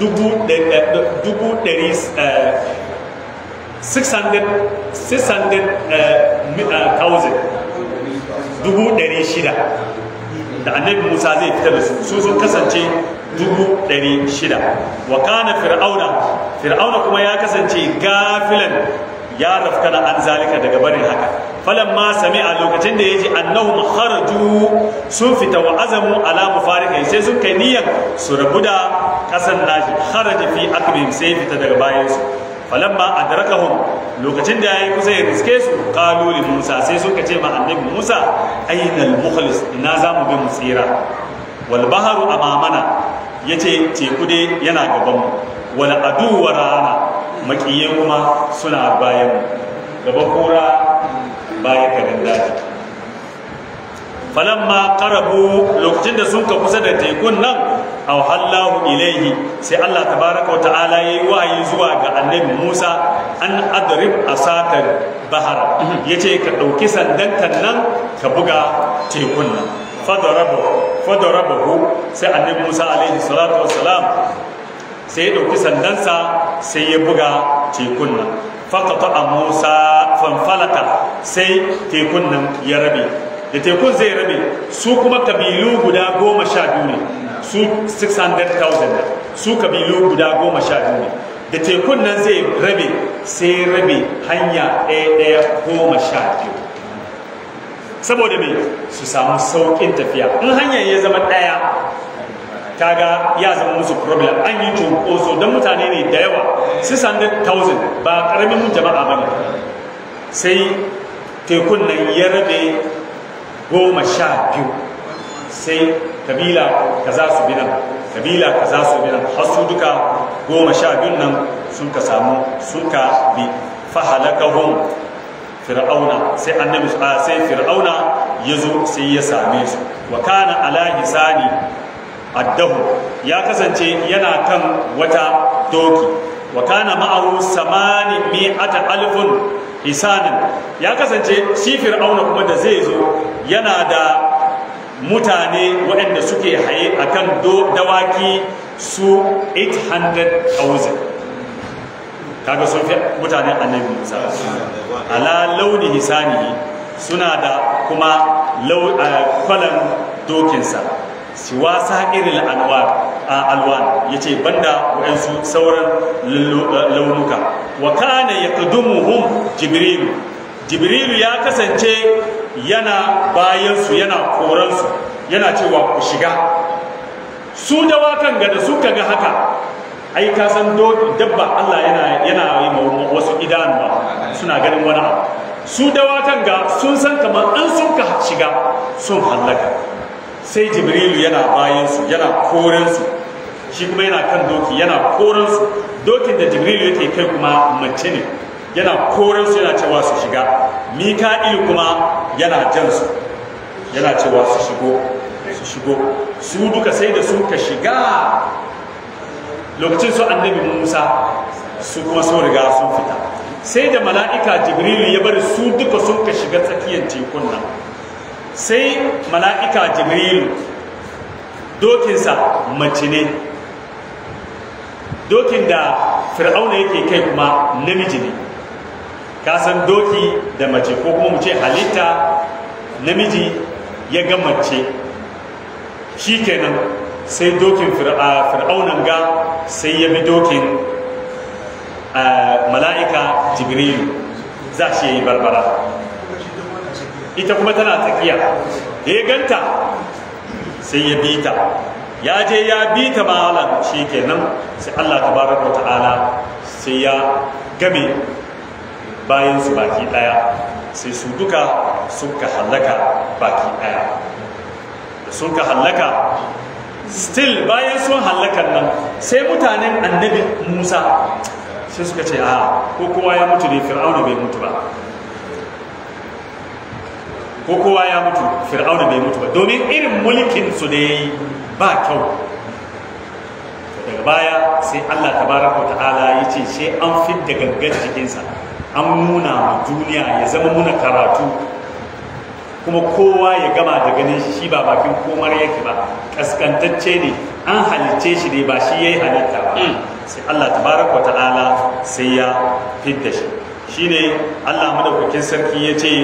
600,000 da annabi Musa zai fitar da su sun kasance 600,000. Wa kana fir'auna kuma ya kasance gafilan, ya rafkana an zalika daga barin haka. Falamma sami'a, lokacin da yaji annahum kharaju, sun fita wa azamu ala mufariqi, sai sun kai niyyar su rabu da kasan nashi, kharaja fi akbihim, sai fita daga bayan su. Falamma adrakahum, lokacin da yayi kusa ya riske su, qalu li Musa, sai suka ce ma annabi Musa, ainal mukhlis, ina zamu bi mu tsira. Wal bahru amamana, yace teku dai yana gaban mu, wal adu warana, makiye kuma suna bayan mu, gaba kura baya kadan daji. Falamma qarabu, lokacin da sun ka kusa da tekun nan, aw hallahu ilaihi, sai Allah tabaraka wa ta'ala yayi wahayi zuwa ga annabi Musa, an adrib asakar bahar, yace ka dauki sandankan nan ka buga tekun nan. Fadarabahu, sai annabi Musa alaihi salatu wassalam sai ya dauki sandansa sai ya buga tekun nan. Faqata Musa fanfalaka, sai tekun nan ya rabe. Da tekun zai rabe, su kuma kabilu guda 12 ne, su 600,000, su kabilu guda 12 ne. Da tekun nan zai rabe, sai rabe hanya ɗaya 12, saboda mai su samu sauƙin tafiya. In hanyar ya zama ɗaya, kaga ya zama musu problem, an yi cunkoso don mutane ne da yawa, 600,000 ba ƙaramin jama'a ba ne. Sai tekun nan ya rabe 12, sai kabila kaza su bi nan, kabila kaza su bi nan, har su duka 12 nan sun ka samu, sun ka bi. Fahalakahum fir'auna, sai annabi sai fir'auna ya zo sai ya same su. Wa kana ala hisani addahu, ya kasance yana kan wata doki. Wa kana ma'ahu 800,000 hisanin, ya kasance shi fir'auna kuma da zai zo yana da mutane waɗanda suke haye akan dawaki su 800,000. kaga sun fi mutanen annabi Musa. Ala launi hisanihi, suna da kuma kwalan dokinsa, siwa sa'iril alwan, yace banda wa'ansu sauran launuka. Wa kana yaqdumuhum jibril ya kasance yana bayansu, yana koransu, yana cewa ku shiga. Su dawakan ga da suka ga haka, ai ka san dabba Allah yana yi wasu idanuwa, suna ganin wani abu. Su dawakan ga sun san kamar an sun ka shiga sun hallaka, sai jibrilu yana bayansu yana korensu, shi kuma yana kan doki yana korensu. Dokin da jibrilu yake kai kuma mace ne, yana korensu yana cewa su shiga. Mika'ilu kuma yana jansu yana cewa su shigo. Su duka sai da suka shiga. Lokacin su annabi Musa su kuma sun riga sun fita, sai da mala'ika jibrilu ya bari su duka sun ka shiga tsakiyar tekun nan. Sai mala'ika jibrilu dokinsa mace ne, dokin da fir'auna yake kai kuma namiji ne. Kasan doki da mace, ko kuma mu ce halitta namiji ya ga mace, shi kenan sai dokin fir'aunan ga sai ya bi dokin mala'ika jibrilu za shi ya yi barbara. Ita kuma tana tsakiya, da ya ganta sai ya bi ta, ya je ya bi ta malam, shi kenan sai Allah tabaraka wa ta'ala sai ya game bayan su baki daya, sai su duka suka hallaka baki daya. Da suka hallaka, still bayan sun hallakan nan sai mutanen annabi Musa sai suka ce a ko kowa ya mutu ne, fir'auna bai mutu ba, ko kowa ya mutu fir'auna bai mutu ba, domin irin mulkin su da yayi ba kyau. Daga baya sai Allah tabaraka ta'ala ya ce sai an fidda gangan jikinsa, an nuna ma duniya ya zama muna karatu, kuma kowa ya gama da ganin shi ba bakin komar yake ba, kaskantacce ne, an halicce shi ne ba shi yayi halitta ba. Sai Allah tabaraka ta'ala sai ya fidda shi. Shine Allah madaukakin sarki ya ce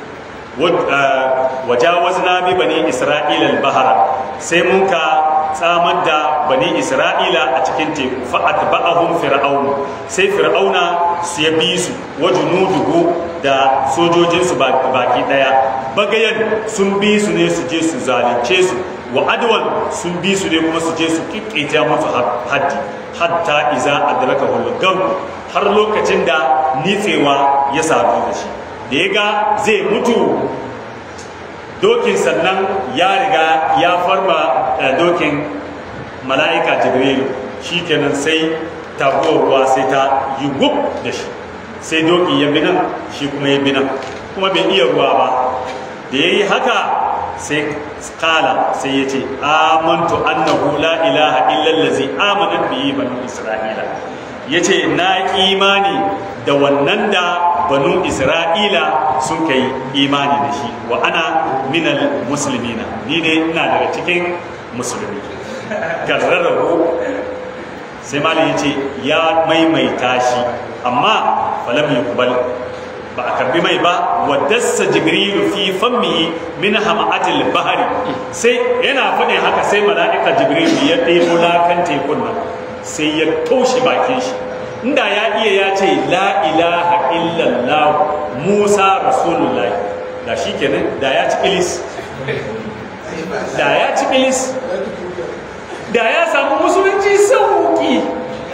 wajawazna bi bani isra'ila al-bahra, sai mun ka tsamar da bani isra'ila a cikin teku. Fa atba'ahum fir'aun, sai fir'auna su ya bi su, wa junuduhu da sojojinsu baki daya. Bagayan sun bi su ne su je su zalunce su, wa adwan sun bi su ne kuma su je su kikkita musu haddi, hatta iza adraka hulgam, har lokacin da nitsewa ya sadu da shi. Da ya ga zai mutu, dokin sannan ya riga ya farma dokin mala'ika jibrilu, shi kenan sai taguwar ruwa sai ta yi gub da shi, sai doki ya binan, shi kuma ya binan, kuma bai iya ruwa ba. Da ya yi haka sai kala sai ya ce amantu annahu la ilaha illallazi amanat bihi banu isra'ila, ya ce na imani da wannan da banu isra'ila sun kai imani da shi, wa ana minal muslimina, ni ne ina daga cikin musulmi. Karrarahu, sai malam ya ce ya maimaita shi, amma falam yuqbal, ba a karbi mai ba. Wa dassa jibrilu fi fammihi min hama'atil bahri, sai yana faɗin haka sai mala'ika jibrilu ya ɗebo lakan tekun nan sai ya toshe bakin shi. Inda ya iya ya ce la ilaha illallah Musa rasulullahi, da shi kenan da ya ci bilis, da ya samu musulunci sauki.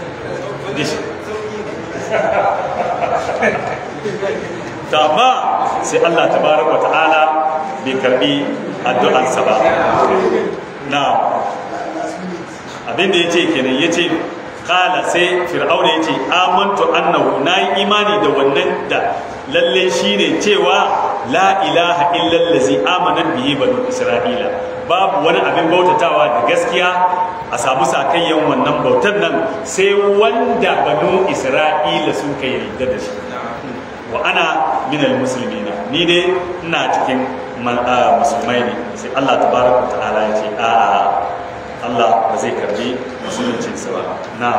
Amma sai Allah tabaraka wa ta'ala bai karbi addu'ansa ba. Na abin da ya ce kenan, ya ce kala, sai fir'auna ya ce amantu annahu, na yi imani da wannan da lalle shine cewa la ilaha illallazi amanat bihi banu isra'ila, babu wani abin bautatawa da gaskiya a samu sakayyan wannan bautar nan sai wanda banu isra'ila sun kai yarda da shi. Wa ana minal muslimina, ni dai ina cikin musulmai ne. Sai Allah tabaraka ta'ala ya ce a'a, Allah ba zai karbi musuluncinsa ba. Na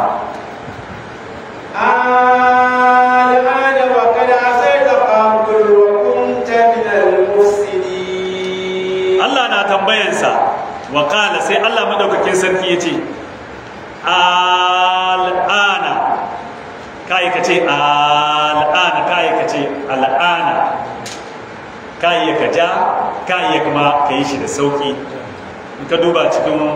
al'ana wa kada asaita qabl wa kunta min al-mufsidin. Allah na tambayansa, wa qala, sai Allah madaukakin sarki yace al'ana, kai kace al'ana, kai kace al'ana, kai ka ja, kai kuma kai shi da sauki. In ka duba cikin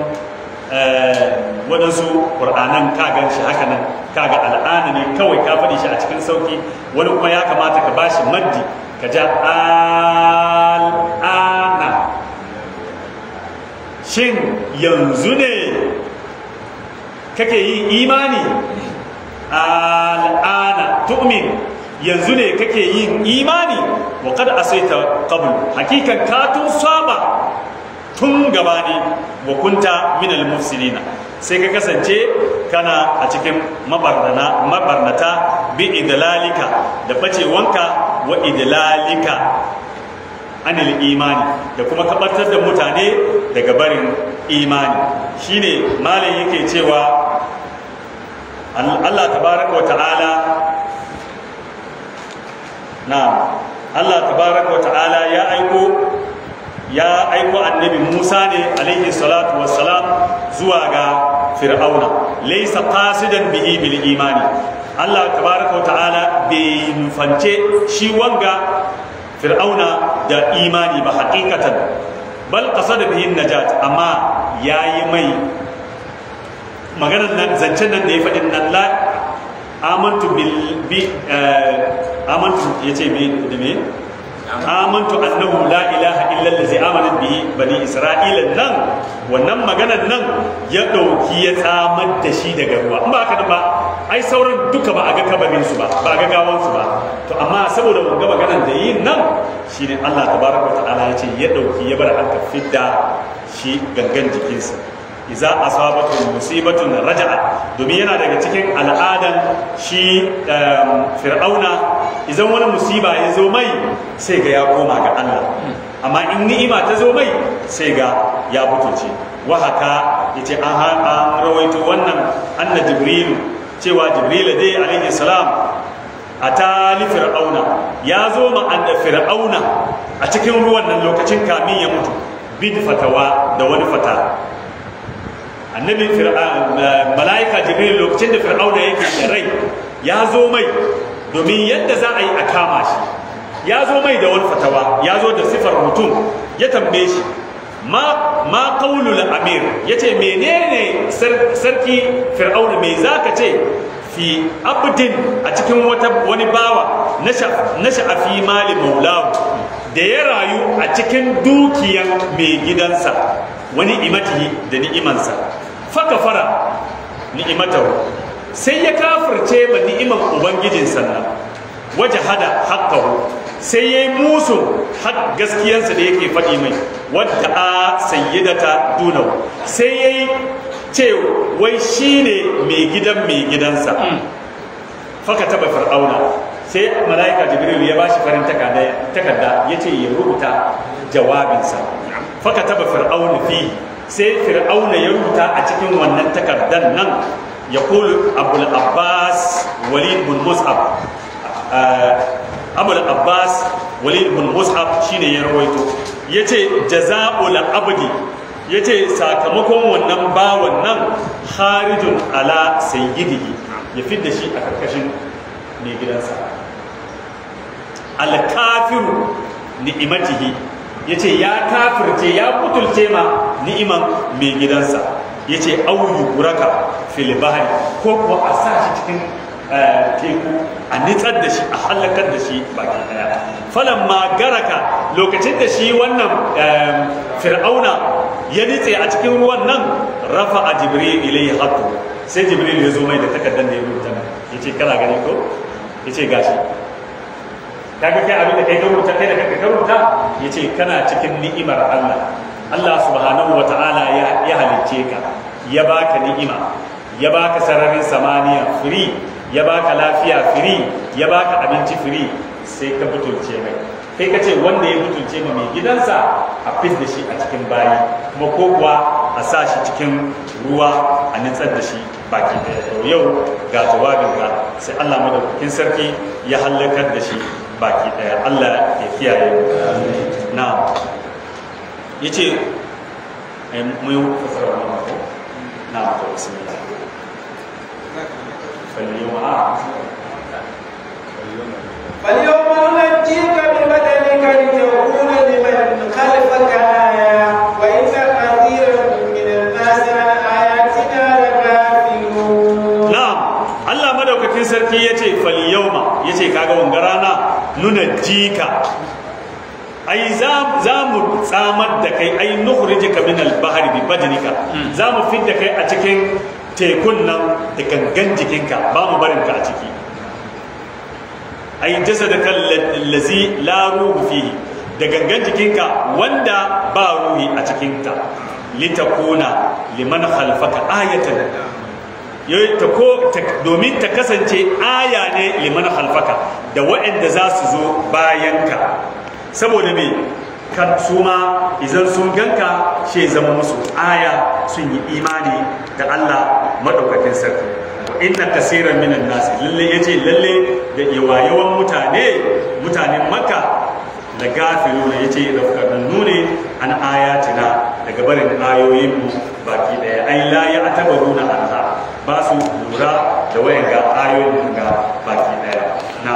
waɗansu ƙur'anan ka gan shi haka nan, ka ga al'ana ne kawai ka faɗi shi a cikin sauƙi. Wani kuma ya kamata ka ba shi maddi, ka ja al'ana, shin yanzu ne kake yin imani al'ana tu'min yanzu ne kake yin imani wa qad asaita qabl hakikan ka tun saba tun gabani wa kunta min al-mufsidina sai ka kasance kana a cikin mabarnata bi idlalika da bacewanka wa idlalika anil imani da kuma kabartar da mutane daga barin imani shine malam yake cewa Allah tabaraka wa ta'ala Allah tabaraka wa ta'ala ya aiko annabi Musa ne alaihi salatu wassalam zuwa ga fir'auna laysa qasidan bihi bil imani Allah tabaraka wa ta'ala bai nufance shi wanga fir'auna da imani ba haqiqatan bal qasada bihi najat amma yayi mai maganar nan zancen nan da ya faɗin nan la amantu amantu yace da me amantu annahu la ilaha illa allazi amanat bihi bani isra'ila nan wannan maganar nan ya dauki ya tsamar da shi daga ruwa ba haka ba ai sauran duka ba a ga kabarin su ba a ga gawan su ba to amma saboda mun ga maganar da yin nan shine Allah tabaraka wa ta'ala ya ce ya dauki ya bar aka fidda shi gangan jikinsa iza asabatu musibatun raja'a domin yana daga cikin al'adan shi fir'auna idan wani musiba ya zo mai sai ga ya koma ga Allah amma in ni'ima ta zo mai sai ga ya butuce wa haka yace an rawaito wannan anna jibril cewa jibril dai alaihi salam atali fir'auna ya zo ma anna fir'auna a cikin ruwan nan lokacin kamin ya mutu bid fatawa da wani fata annabi mala'ika jibril lokacin da fir'auna yake da rai ya zo mai domin yadda za a yi a kama shi ya zo mai da wani fatawa ya zo da sifar mutum ya tambaye shi ma qaulul amir yace menene sarki fir'auna me zaka ce fi abdin a cikin wani bawa nasha fi mali maulahu da ya rayu a cikin dukiyan mai gidansa wani imatihi da ni'imansa faka fara ni'imatahu sai ya kafirce ma ni'iman ubangijinsa nan waje hada haqqahu sai yayi musu hak gaskiyansa da yake faɗi mai wadda a sayyidata dunahu sai yayi ce wai shine mai gidansa faka taba fir'auna sai mala'ika jibril ya bashi farin takarda yace ya rubuta jawabinsa faka taba fir'auna fi sai fir'auna ya rubuta a cikin wannan takardar nan ya kulu abul abbas walid bin mus'ab abul abbas walid bin mus'ab shine ya rawaito yace jaza'ul abdi yace sakamakon wannan bawan nan kharijun ala sayyidihi ya fidda shi a karkashin mai gidansa al-kafiru ni'imatihi yace ya kafirce ya butulce ma ni'iman mai gidansa yace auyu buraka fil bahri ko kuwa a sa shi cikin teku a nitsar da shi a halakar da shi baki daya falamma garaka lokacin da shi wannan fir'auna ya nitse a cikin ruwan nan rafa a jibril ilayhi hattu sai jibril ya zo mai da takardar da ya rubuta yace kana gani ko yace gashi kaga kai abin da kai ka rubuta kai da kai ka rubuta yace kana cikin ni'imar Allah subhanahu wataala ya halicce ka ya baka ni'ima ya baka sararin samaniya free ya baka lafiya free ya baka abinci free sai ka butulce mai kai ka ce wanda ya butulce ma mai gidansa a fid da shi a cikin bayi kuma ko kuwa a sa shi cikin ruwa a nitsar da shi baki daya to yau ga jawabinka sai Allah madaukakin sarki ya halakar da shi baki daya Allah ya kiyaye na yace mu yi fasara wannan ko na to bismillah فاليوم ننجيك ببدنك لتكون لمن خلفك آية وإن كثيرا من الناس عن آياتنا لغافلون. نعم الله مدوكاكين سركي يتي فاليوم يتي كاغا ونغرانا ننجيك ai za mu tsamar da kai ai nukhrijaka min al-bahri bi badnika za mu fidda kai a cikin tekun nan da gangan jikinka ba mu barin ka a ciki ai jasadaka allazi la ruhu fihi da gangan jikinka wanda ba ruhi a cikinta litakuna liman khalfaka ayatan domin ta kasance aya ne liman khalfaka da waɗanda za su zo bayanka saboda me kan su ma idan sun ganka shi zama musu aya sun yi imani da Allah madaukakin sarki inna kaseeran minan nas lalle yace lalle da yawayawan mutanen makka da gafilu ne yace rafkannu ne an ayatina daga barin ayoyin mu baki daya ai la ya atabaruna anha ba su lura da wayan ga ayoyin ga baki daya na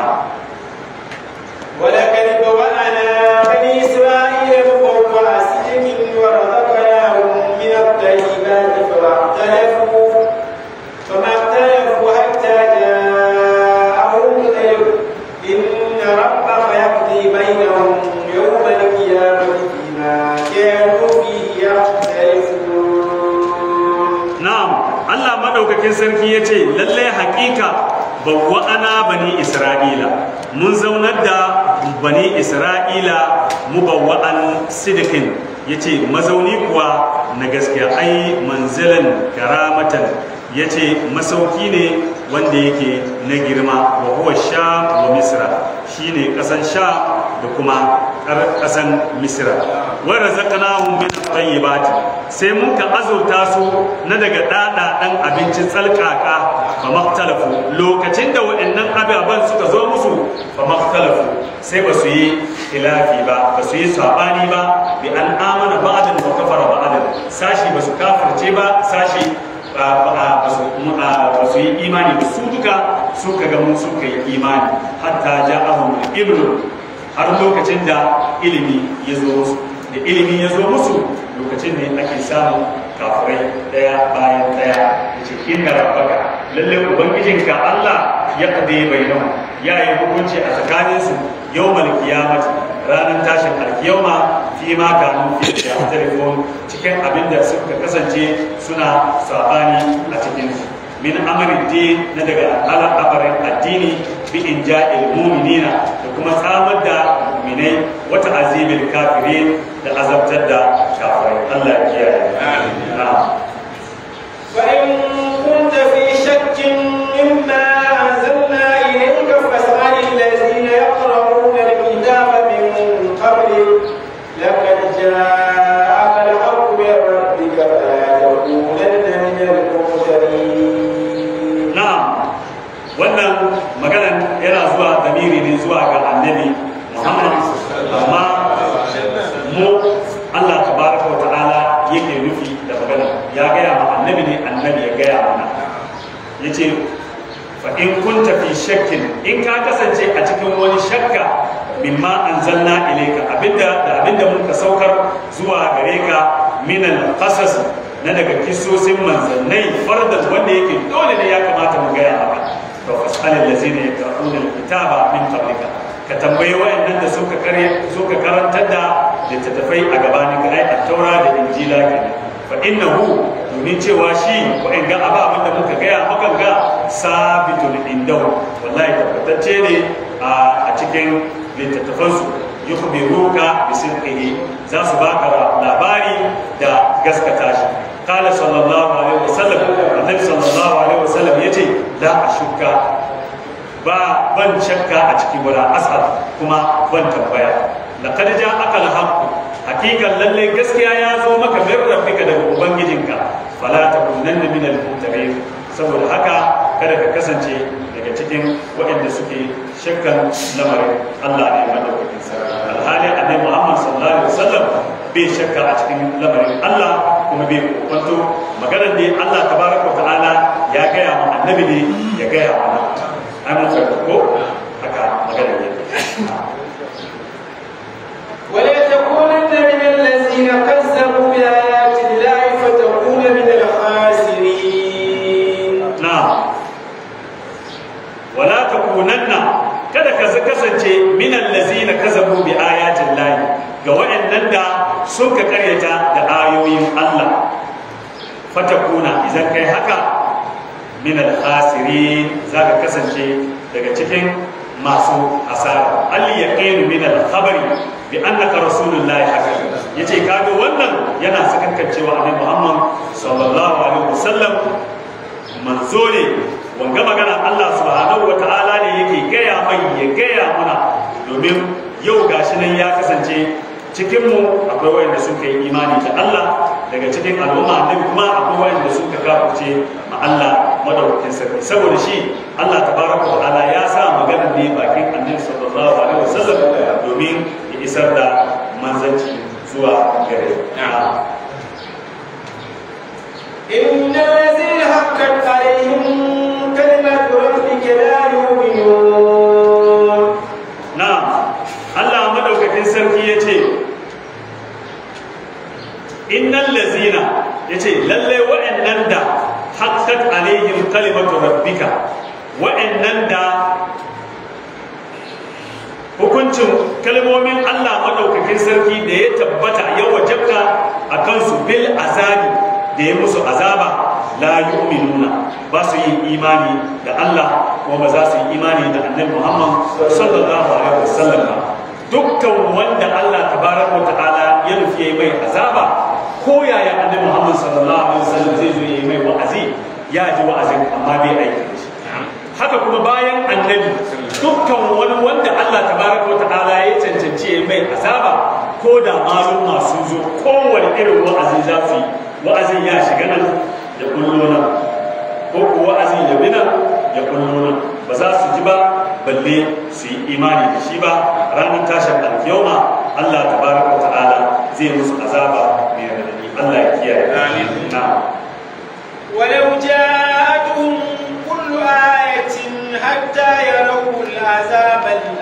ولقد بوأنا بني إسرائيل مبوأ صدق ورزقناهم من الطيبات فما اختلفوا حتى جاءهم العلم إن ربك يقضي بينهم يوم القيامة فيما كانوا فيه يختلفون. نعم الله مدوكاكين سركي يتي لله حقيقة bawwa'ana bani isra'ila mun zaunar da bani isra'ila mubawwa'an sidikin yace mazauni kuwa na gaskiya ai manzilan karamatan yace masauki ne wanda yake na girma wa huwa sham wa misra shine kasan sha da kuma kasan misra wa razaqnahum min tayyibati sai mun ka azurta su na daga dadadan abincin tsalkaka fa maktalafu lokacin da waɗannan ababan suka zo musu fa maktalafu sai ba su yi khilafi ba su yi sabani ba bi an amana ba'dan wa kafara ba'dan sashi ba su kafirce ba sashi ba su yi imani ba su duka suka ga mun suka yi imani hatta ja'ahum ibnu har lokacin da ilimi ya zo musu da ilimi ya zo musu lokacin ne ake samun kafirai daya bayan daya yace inna rabbaka lalle ubangijinka Allah ya kade bainahum ya yi hukunci a tsakaninsu yawmal qiyamati ranar tashin alkiyama fi ma kanu fi telefon cikin abin da suka kasance suna sabani a cikin min amrin din na daga al'amarin addini bi inja'il mu'minina da kuma tsamar da mu'minai wata azibil kafirin da azabtar da kafirai Allah ya kiyaye amin fa in kunta fi shakkin mimma anzalna ilayka fas'al allazina yaqra'una al-kitaba min qablik laqad ja'aka al-haqqu min rabbika fala takunanna min al-mumtarin. wannan maganan yana zuwa damiri ne zuwa ga annabi Muhammad amma mu Allah tabaraka wa ta'ala yake nufi da magana ya gaya ma annabi ne annabi ya gaya mana yace fa in kunta fi shakkin in ka kasance a cikin wani shakka mimma anzalna ilayka abinda mun ka saukar zuwa gare ka min al-qasas na daga kisosin manzannai fardan wanda yake dole ne ya kamata mu gaya maka to fas'al allazina yaqra'una al-kitaba min qablika ka tambayi wayannan da suka karantar da littattafai a gabanin ka ai at-taura da injila kenan fa innahu domin cewa shi wa'in ga abin da muka gaya maka ga sabitun indahu wallahi tabbatacce ne a cikin littattafansu yukhbiruka bi sidqihi za su baka labari da gaskata shi qala sallallahu alaihi wasallam annabi sallallahu alaihi wasallam yace la ashukka ban shakka a cikin wala asal kuma ban tambaya laqad ja'aka al-haqq hakikan lalle gaskiya ya zo maka min rabbika daga ubangijinka fala takunanna min al-mumtarin saboda haka kada ka kasance daga cikin waɗanda suke shakkan lamarin Allah ne madaukakin sarki alhali annabi Muhammad sallallahu alaihi wasallam bai shakka a cikin lamarin Allah kuma bai kwanto maganar da Allah tabaraka ta'ala ya gaya ma annabi ne ya gaya mana ai mun ko haka maganar ne ولا تكونن من الذين كذبوا بآيات الله فتكون من الخاسرين. نعم. ولا تكونن kada ka kasance min allazina kazabu bi ayatin lahi wa'annan da sun ka karyata da ayoyin Allah fatakuna idan kai haka min al-khasirin zaka kasance daga cikin masu asara al-yaqinu min al-khabari bi annaka rasulullahi haka yace kaga wannan yana sakankancewa annabi Muhammad sallallahu alaihi wasallam manzo ne wanga magana Allah subhanahu wataala ne yake gaya mai ya gaya mana domin yau gashi nan ya kasance cikin mu akwai wanda suka yi imani da Allah daga cikin al'umma annabi kuma akwai wanda suka kafirce ma Allah madaukakin sarki saboda shi Allah tabaraka wa ta'ala ya sa magana ne bakin annabi sallallahu alaihi wasallam domin ya isar da manzanci zuwa gare إن الذين حقت عليهم كلمة ربك لا يؤمنون. نعم الله مدوكاكين سركي يتي إن الذين يتي للي وإنن دا حقت عليهم كلمة ربك وإنن دا hukuncin kalmomin Allah madaukakin sarki da ya tabbata ya wajabta a kansu bil azabi da ya musu azaba la yu'minuna ba su yi imani da Allah kuma ba za su yi imani da Annabi Muhammad sallallahu alaihi wasallam dukkan wanda Allah tabaraka ta'ala ya nufi mai azaba ko yaya Annabi Muhammad sallallahu alaihi wasallam zai zo yi mai wa'azi ya ji wa'azin amma bai aiki da shi haka kuma bayan annabi dukkan wani wanda Allah tabaraka ta'ala ya cancanci mai azaba ko da malum masu zo kowane irin wa'azi za su yi wa'azin ya shiga nan ya kullo nan ko ko wa'azin ya bi nan ya kullo nan ba za su ji ba balle su yi imani da shi ba ranar tashin alkiyama Allah tabaraka ta'ala zai musu azaba mai radadi Allah ya kiyaye amin na walau ja'atuhum kullu ayatin hatta yarawu al'azab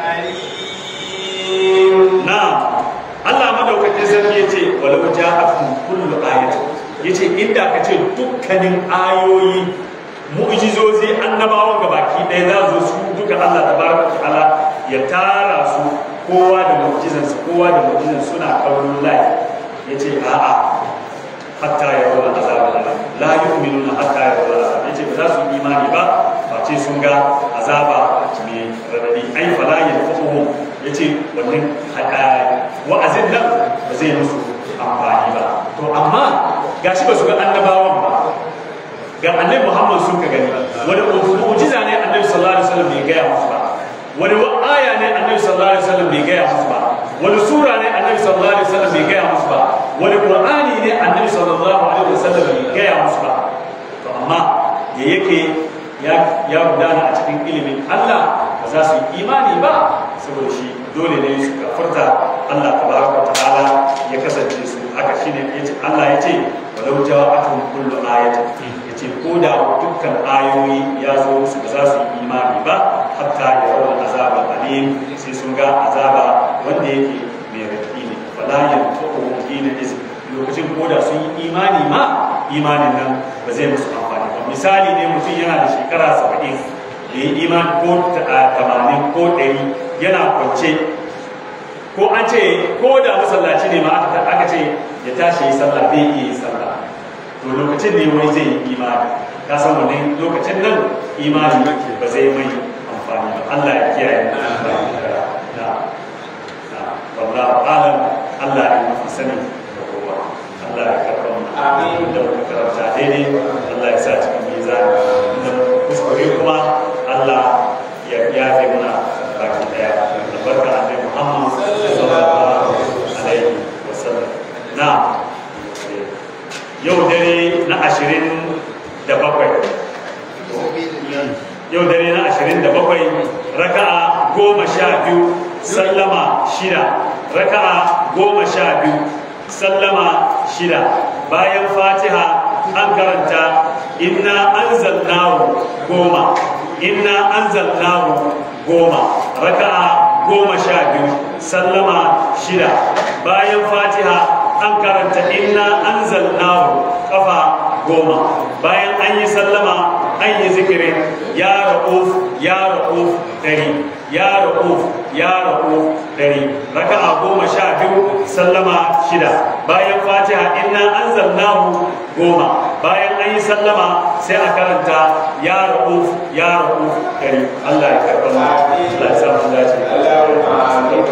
al'alim na'am Allah madaukakin sarki yace walau ja'atuhum kullu ayatin yace inda kace dukkanin ayoyi mu'jizozi annabawan gabaki ɗaya za su duka Allah tabaraka ta'ala ya tara su kowa da mu'jizansa kowa da mu'jizan suna kallon lai yace a'a hatta yarawul azab la yu'minuna hatta yarawul azab yace ba za su imani ba face sun ga azaba mai radadi ai fala yanfuhum yace wannan wa'azin nan ba zai musu amfani ba to amma gashi ba su ga annabawan ba ga annabi Muhammad sun ka gani wani mu'jiza ne annabi sallallahu alaihi wasallam bai gaya musu ba wani aya ne annabi sallallahu alaihi wasallam bai gaya musu ba wani sura ne annabi sallallahu alaihi wasallam bai gaya musu ba wani qur'ani ne annabi sallallahu alaihi wasallam bai gaya musu ba to amma da yake ya gudana a cikin ilimin Allah ba za su yi imani ba saboda shi dole ne su kafirta Allah tabaraka ta'ala ya kasance su haka shine yace Allah yace walau ja'atuhum kullu ayatin yace ko da dukkan ayoyi ya zo musu ba za su yi imani ba hatta yarawul azaba alim sai sun ga azaba wanda yake mai radadi ne fala yantuqu hina iz lokacin ko da sun yi imani ma imanin nan ba zai musu amfani ba misali ne mutum yana da shekara 70 da yi imani ko 80 ko 100 yana kwance ko an ce ko da masallaci ne ma aka ce ya tashi yi sallah bai iya yi sallah to lokacin ne wani zai yi imani ka san wannan lokacin nan imani ba zai mai amfani ba Allah ya kiyaye na wallahu alam Allah ya mafi sani da kowa Allah ya karɓa mu amin da muka karanta daidai Allah ya sa cikin mizani da kuskure kuma Allah ya yafe muna baki daya da barka annabi Muhammad sallallahu alaihi wasallam na yau dare na 27 yau dare na 27 raka'a 12 sallama 6 raka'a 12 sallama 6 bayan fatiha an karanta inna anzalnahu 10 inna anzalnahu 10 raka'a 12 sallama 6 bayan fatiha an karanta inna anzalnahu kafa 10 bayan an yi sallama an yi zikirin ya ra'uf dari ya rabu dari raka'a 12 sallama 6 bayan fatiha inna anzalnahu 10 bayan an yi sallama sai a karanta ya rabu dari. Allah ya karɓa mu, Allah ya samu dace. Allahumma amin.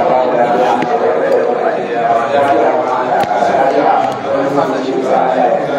Thank you.